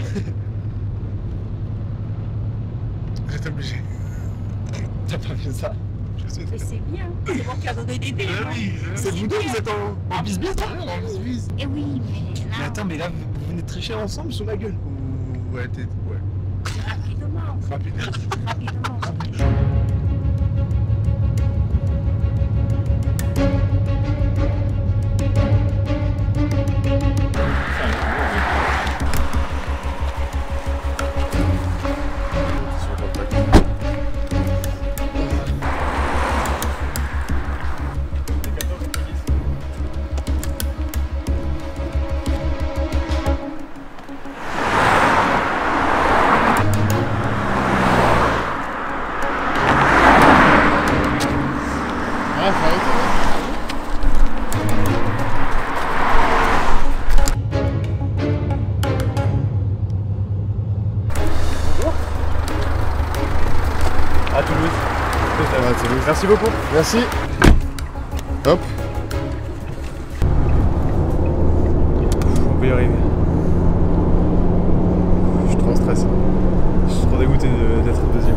J'étais obligé. T'as pas fait ça? Mais c'est bien. C'est moi qui a donné l'idée. Ah oui, C'est vous deux, vous êtes en, en bis-bis, hein? en bis-bis. Eh oui, mais là, Mais attends, mais là, vous, vous venez de tricher ensemble sous ma gueule. Ouais, t'es. Ouais. rapidement. Rapide. Rapidement. À Toulouse. Ouais, à Toulouse. Merci beaucoup. Merci. Hop. On peut y arriver. Je suis trop en stress. Je suis trop dégoûté d'être deuxième.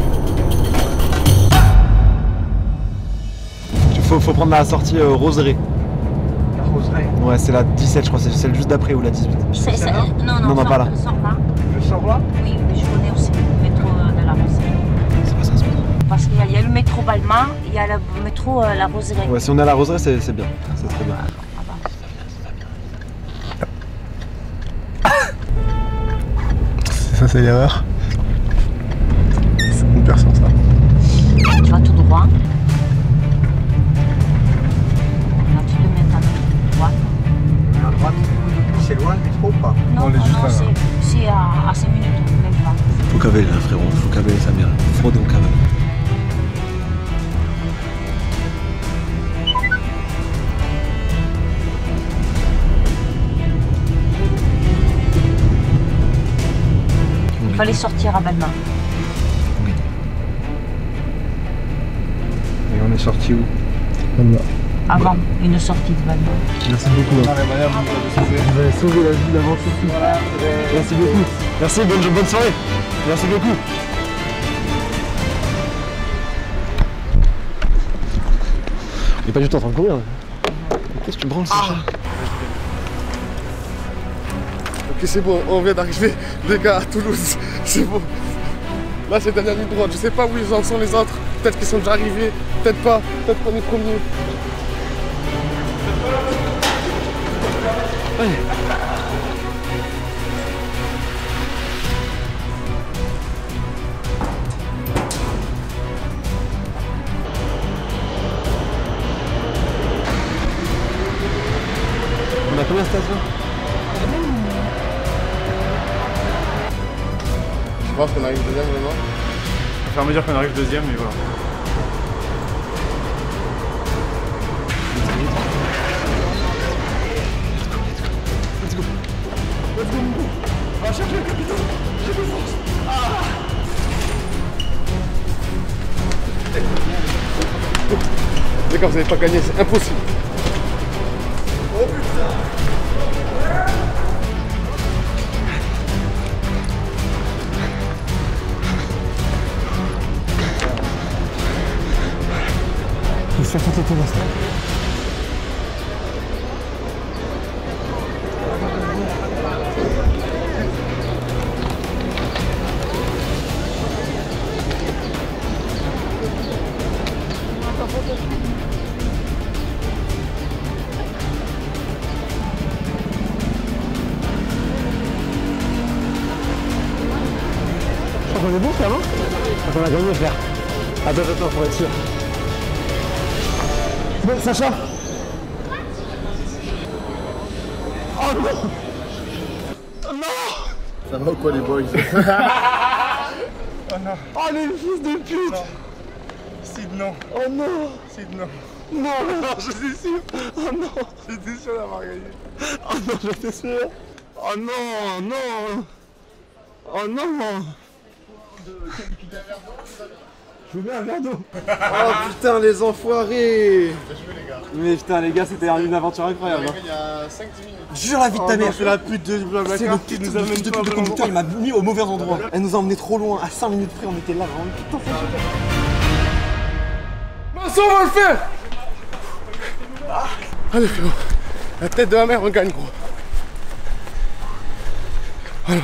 Faut, faut prendre la sortie euh, Roseraie. La Roseraie. Ouais, c'est la dix-sept, je crois, c'est celle juste d'après ou la dix-huit. C'est ça. Non, non, non, non, pas là. Je sors là. Je sors là? Oui, mais je connais aussi le métro de la Roseraie. C'est pas ça, c'est pas ça. Parce qu'il y, a- il y a le métro Balma, il y a le métro euh, la Roseraie. Ouais, si on est à la Roseraie, c'est c'est bien. C'est très bien. Ça, c'est l'erreur. C'est une personne, ça. Tu vas tout droit. Là, tu te mets à droite. À droite, c'est loin le métro ou pas? Non, non, non, c'est c'est à, à cinq minutes, même pas. Faut cavaler là, frérot. Faut cavaler sa mère. Fraude, on cavale. Il fallait sortir à Balma. Et on est sorti où? Avant une sortie de Balma. Merci beaucoup. Hein. Vous avez sauvé la vie d'avant surtout. Merci beaucoup. Merci, bonne, bonne soirée. Merci beaucoup. Il est pas du tout en train de courir. Qu'est-ce que tu branles, Sacha? Ok, c'est bon, on vient d'arriver, les gars, à Toulouse. C'est bon. Là, c'est dernière ligne droite. Je sais pas où ils en sont les autres. Peut-être qu'ils sont déjà arrivés, peut-être pas. Peut-être qu'on est premiers. Ouais. On a combien de stations? Je pense qu'on arrive deuxième maintenant. On va faire me dire qu'on arrive deuxième, mais voilà. Let's go. Let's go, mon go. On va chercher le capitaine. J'ai des forces. Ah. Les gars, vous n'avez pas gagné, c'est impossible. Oh putain. Il faut faire tout ton instant. Je crois qu'on est bon, frère, non? Je crois qu'on a gagné, frère. Attends, attends, pour être sûr. Bon, Sacha. Oh non. Non. Ça va ou quoi les boys? Oh non. Oh les fils de pute. Non. Sid, non. Oh non. Sid, non. Non, non, je suis sûr. Oh non. J'étais sûr d'avoir gagné. Oh non, j'étais sûr. Oh non, non. Oh non. Je veux bien un verre d'eau. Oh putain, les enfoirés. Mais putain, les gars, c'était une aventure incroyable. Il y a cinq dix minutes. Jure la vie de ta mère. C'est la pute de Blablacar qui nous amène Depuis pas le conducteur, il m'a mis au mauvais endroit. Elle nous a emmené trop loin. À cinq minutes près, on était là. Vraiment. Putain, c'est super. Bon, ça, on va le faire. Allez, frérot. La tête de la mer, on gagne, gros. Voilà.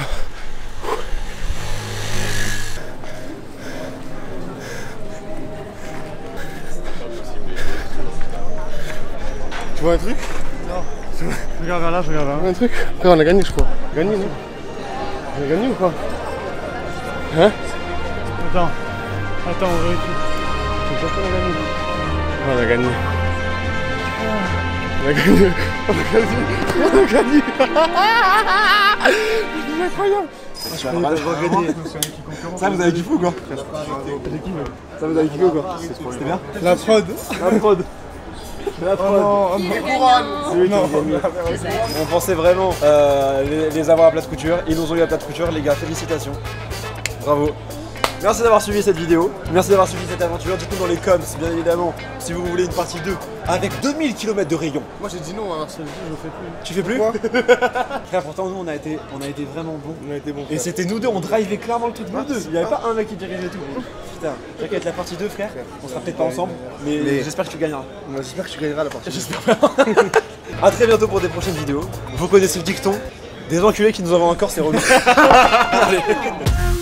Tu vois un truc? Non. Je regarde vers là, je regarde vers là. Tu vois un truc? Frère, on a gagné, je crois. Gagné, non? On a gagné ou pas? Hein? Attends. Attends, on vérifie. C'est sûr qu'on a gagné. On a gagné. On a gagné. On a gagné. On a gagné. C'est incroyable. Ça, vous avez kiffé ou quoi? Ça, vous avez kiffé ou quoi? C'était bien? La prod. La prod. La prod. Oh non, C'est eux qui ont gagné. On pensait vraiment euh, les, les avoir à plate couture. Ils nous ont eu à plate couture, les gars, félicitations. Bravo. Merci d'avoir suivi cette vidéo. Merci d'avoir suivi cette aventure. Du coup, dans les coms, bien évidemment, si vous voulez une partie deux avec deux mille kilomètres de rayon. Moi j'ai dit non à Marcel, je fais plus. Tu fais plus? Frère, pourtant nous on a été, on a été vraiment bons. On a été bons. Et c'était nous deux, on drivait clairement le truc nous deux. Il n'y avait pas un mec qui dirigeait tout. Putain, t'inquiète, la partie deux, frère, on sera peut-être pas ensemble, mais, mais... j'espère que tu gagneras. Moi j'espère que tu gagneras la partie. J'espère vraiment. A très bientôt pour des prochaines vidéos. Vous connaissez le dicton, des enculés qui nous envoient encore, c'est relou. Allez.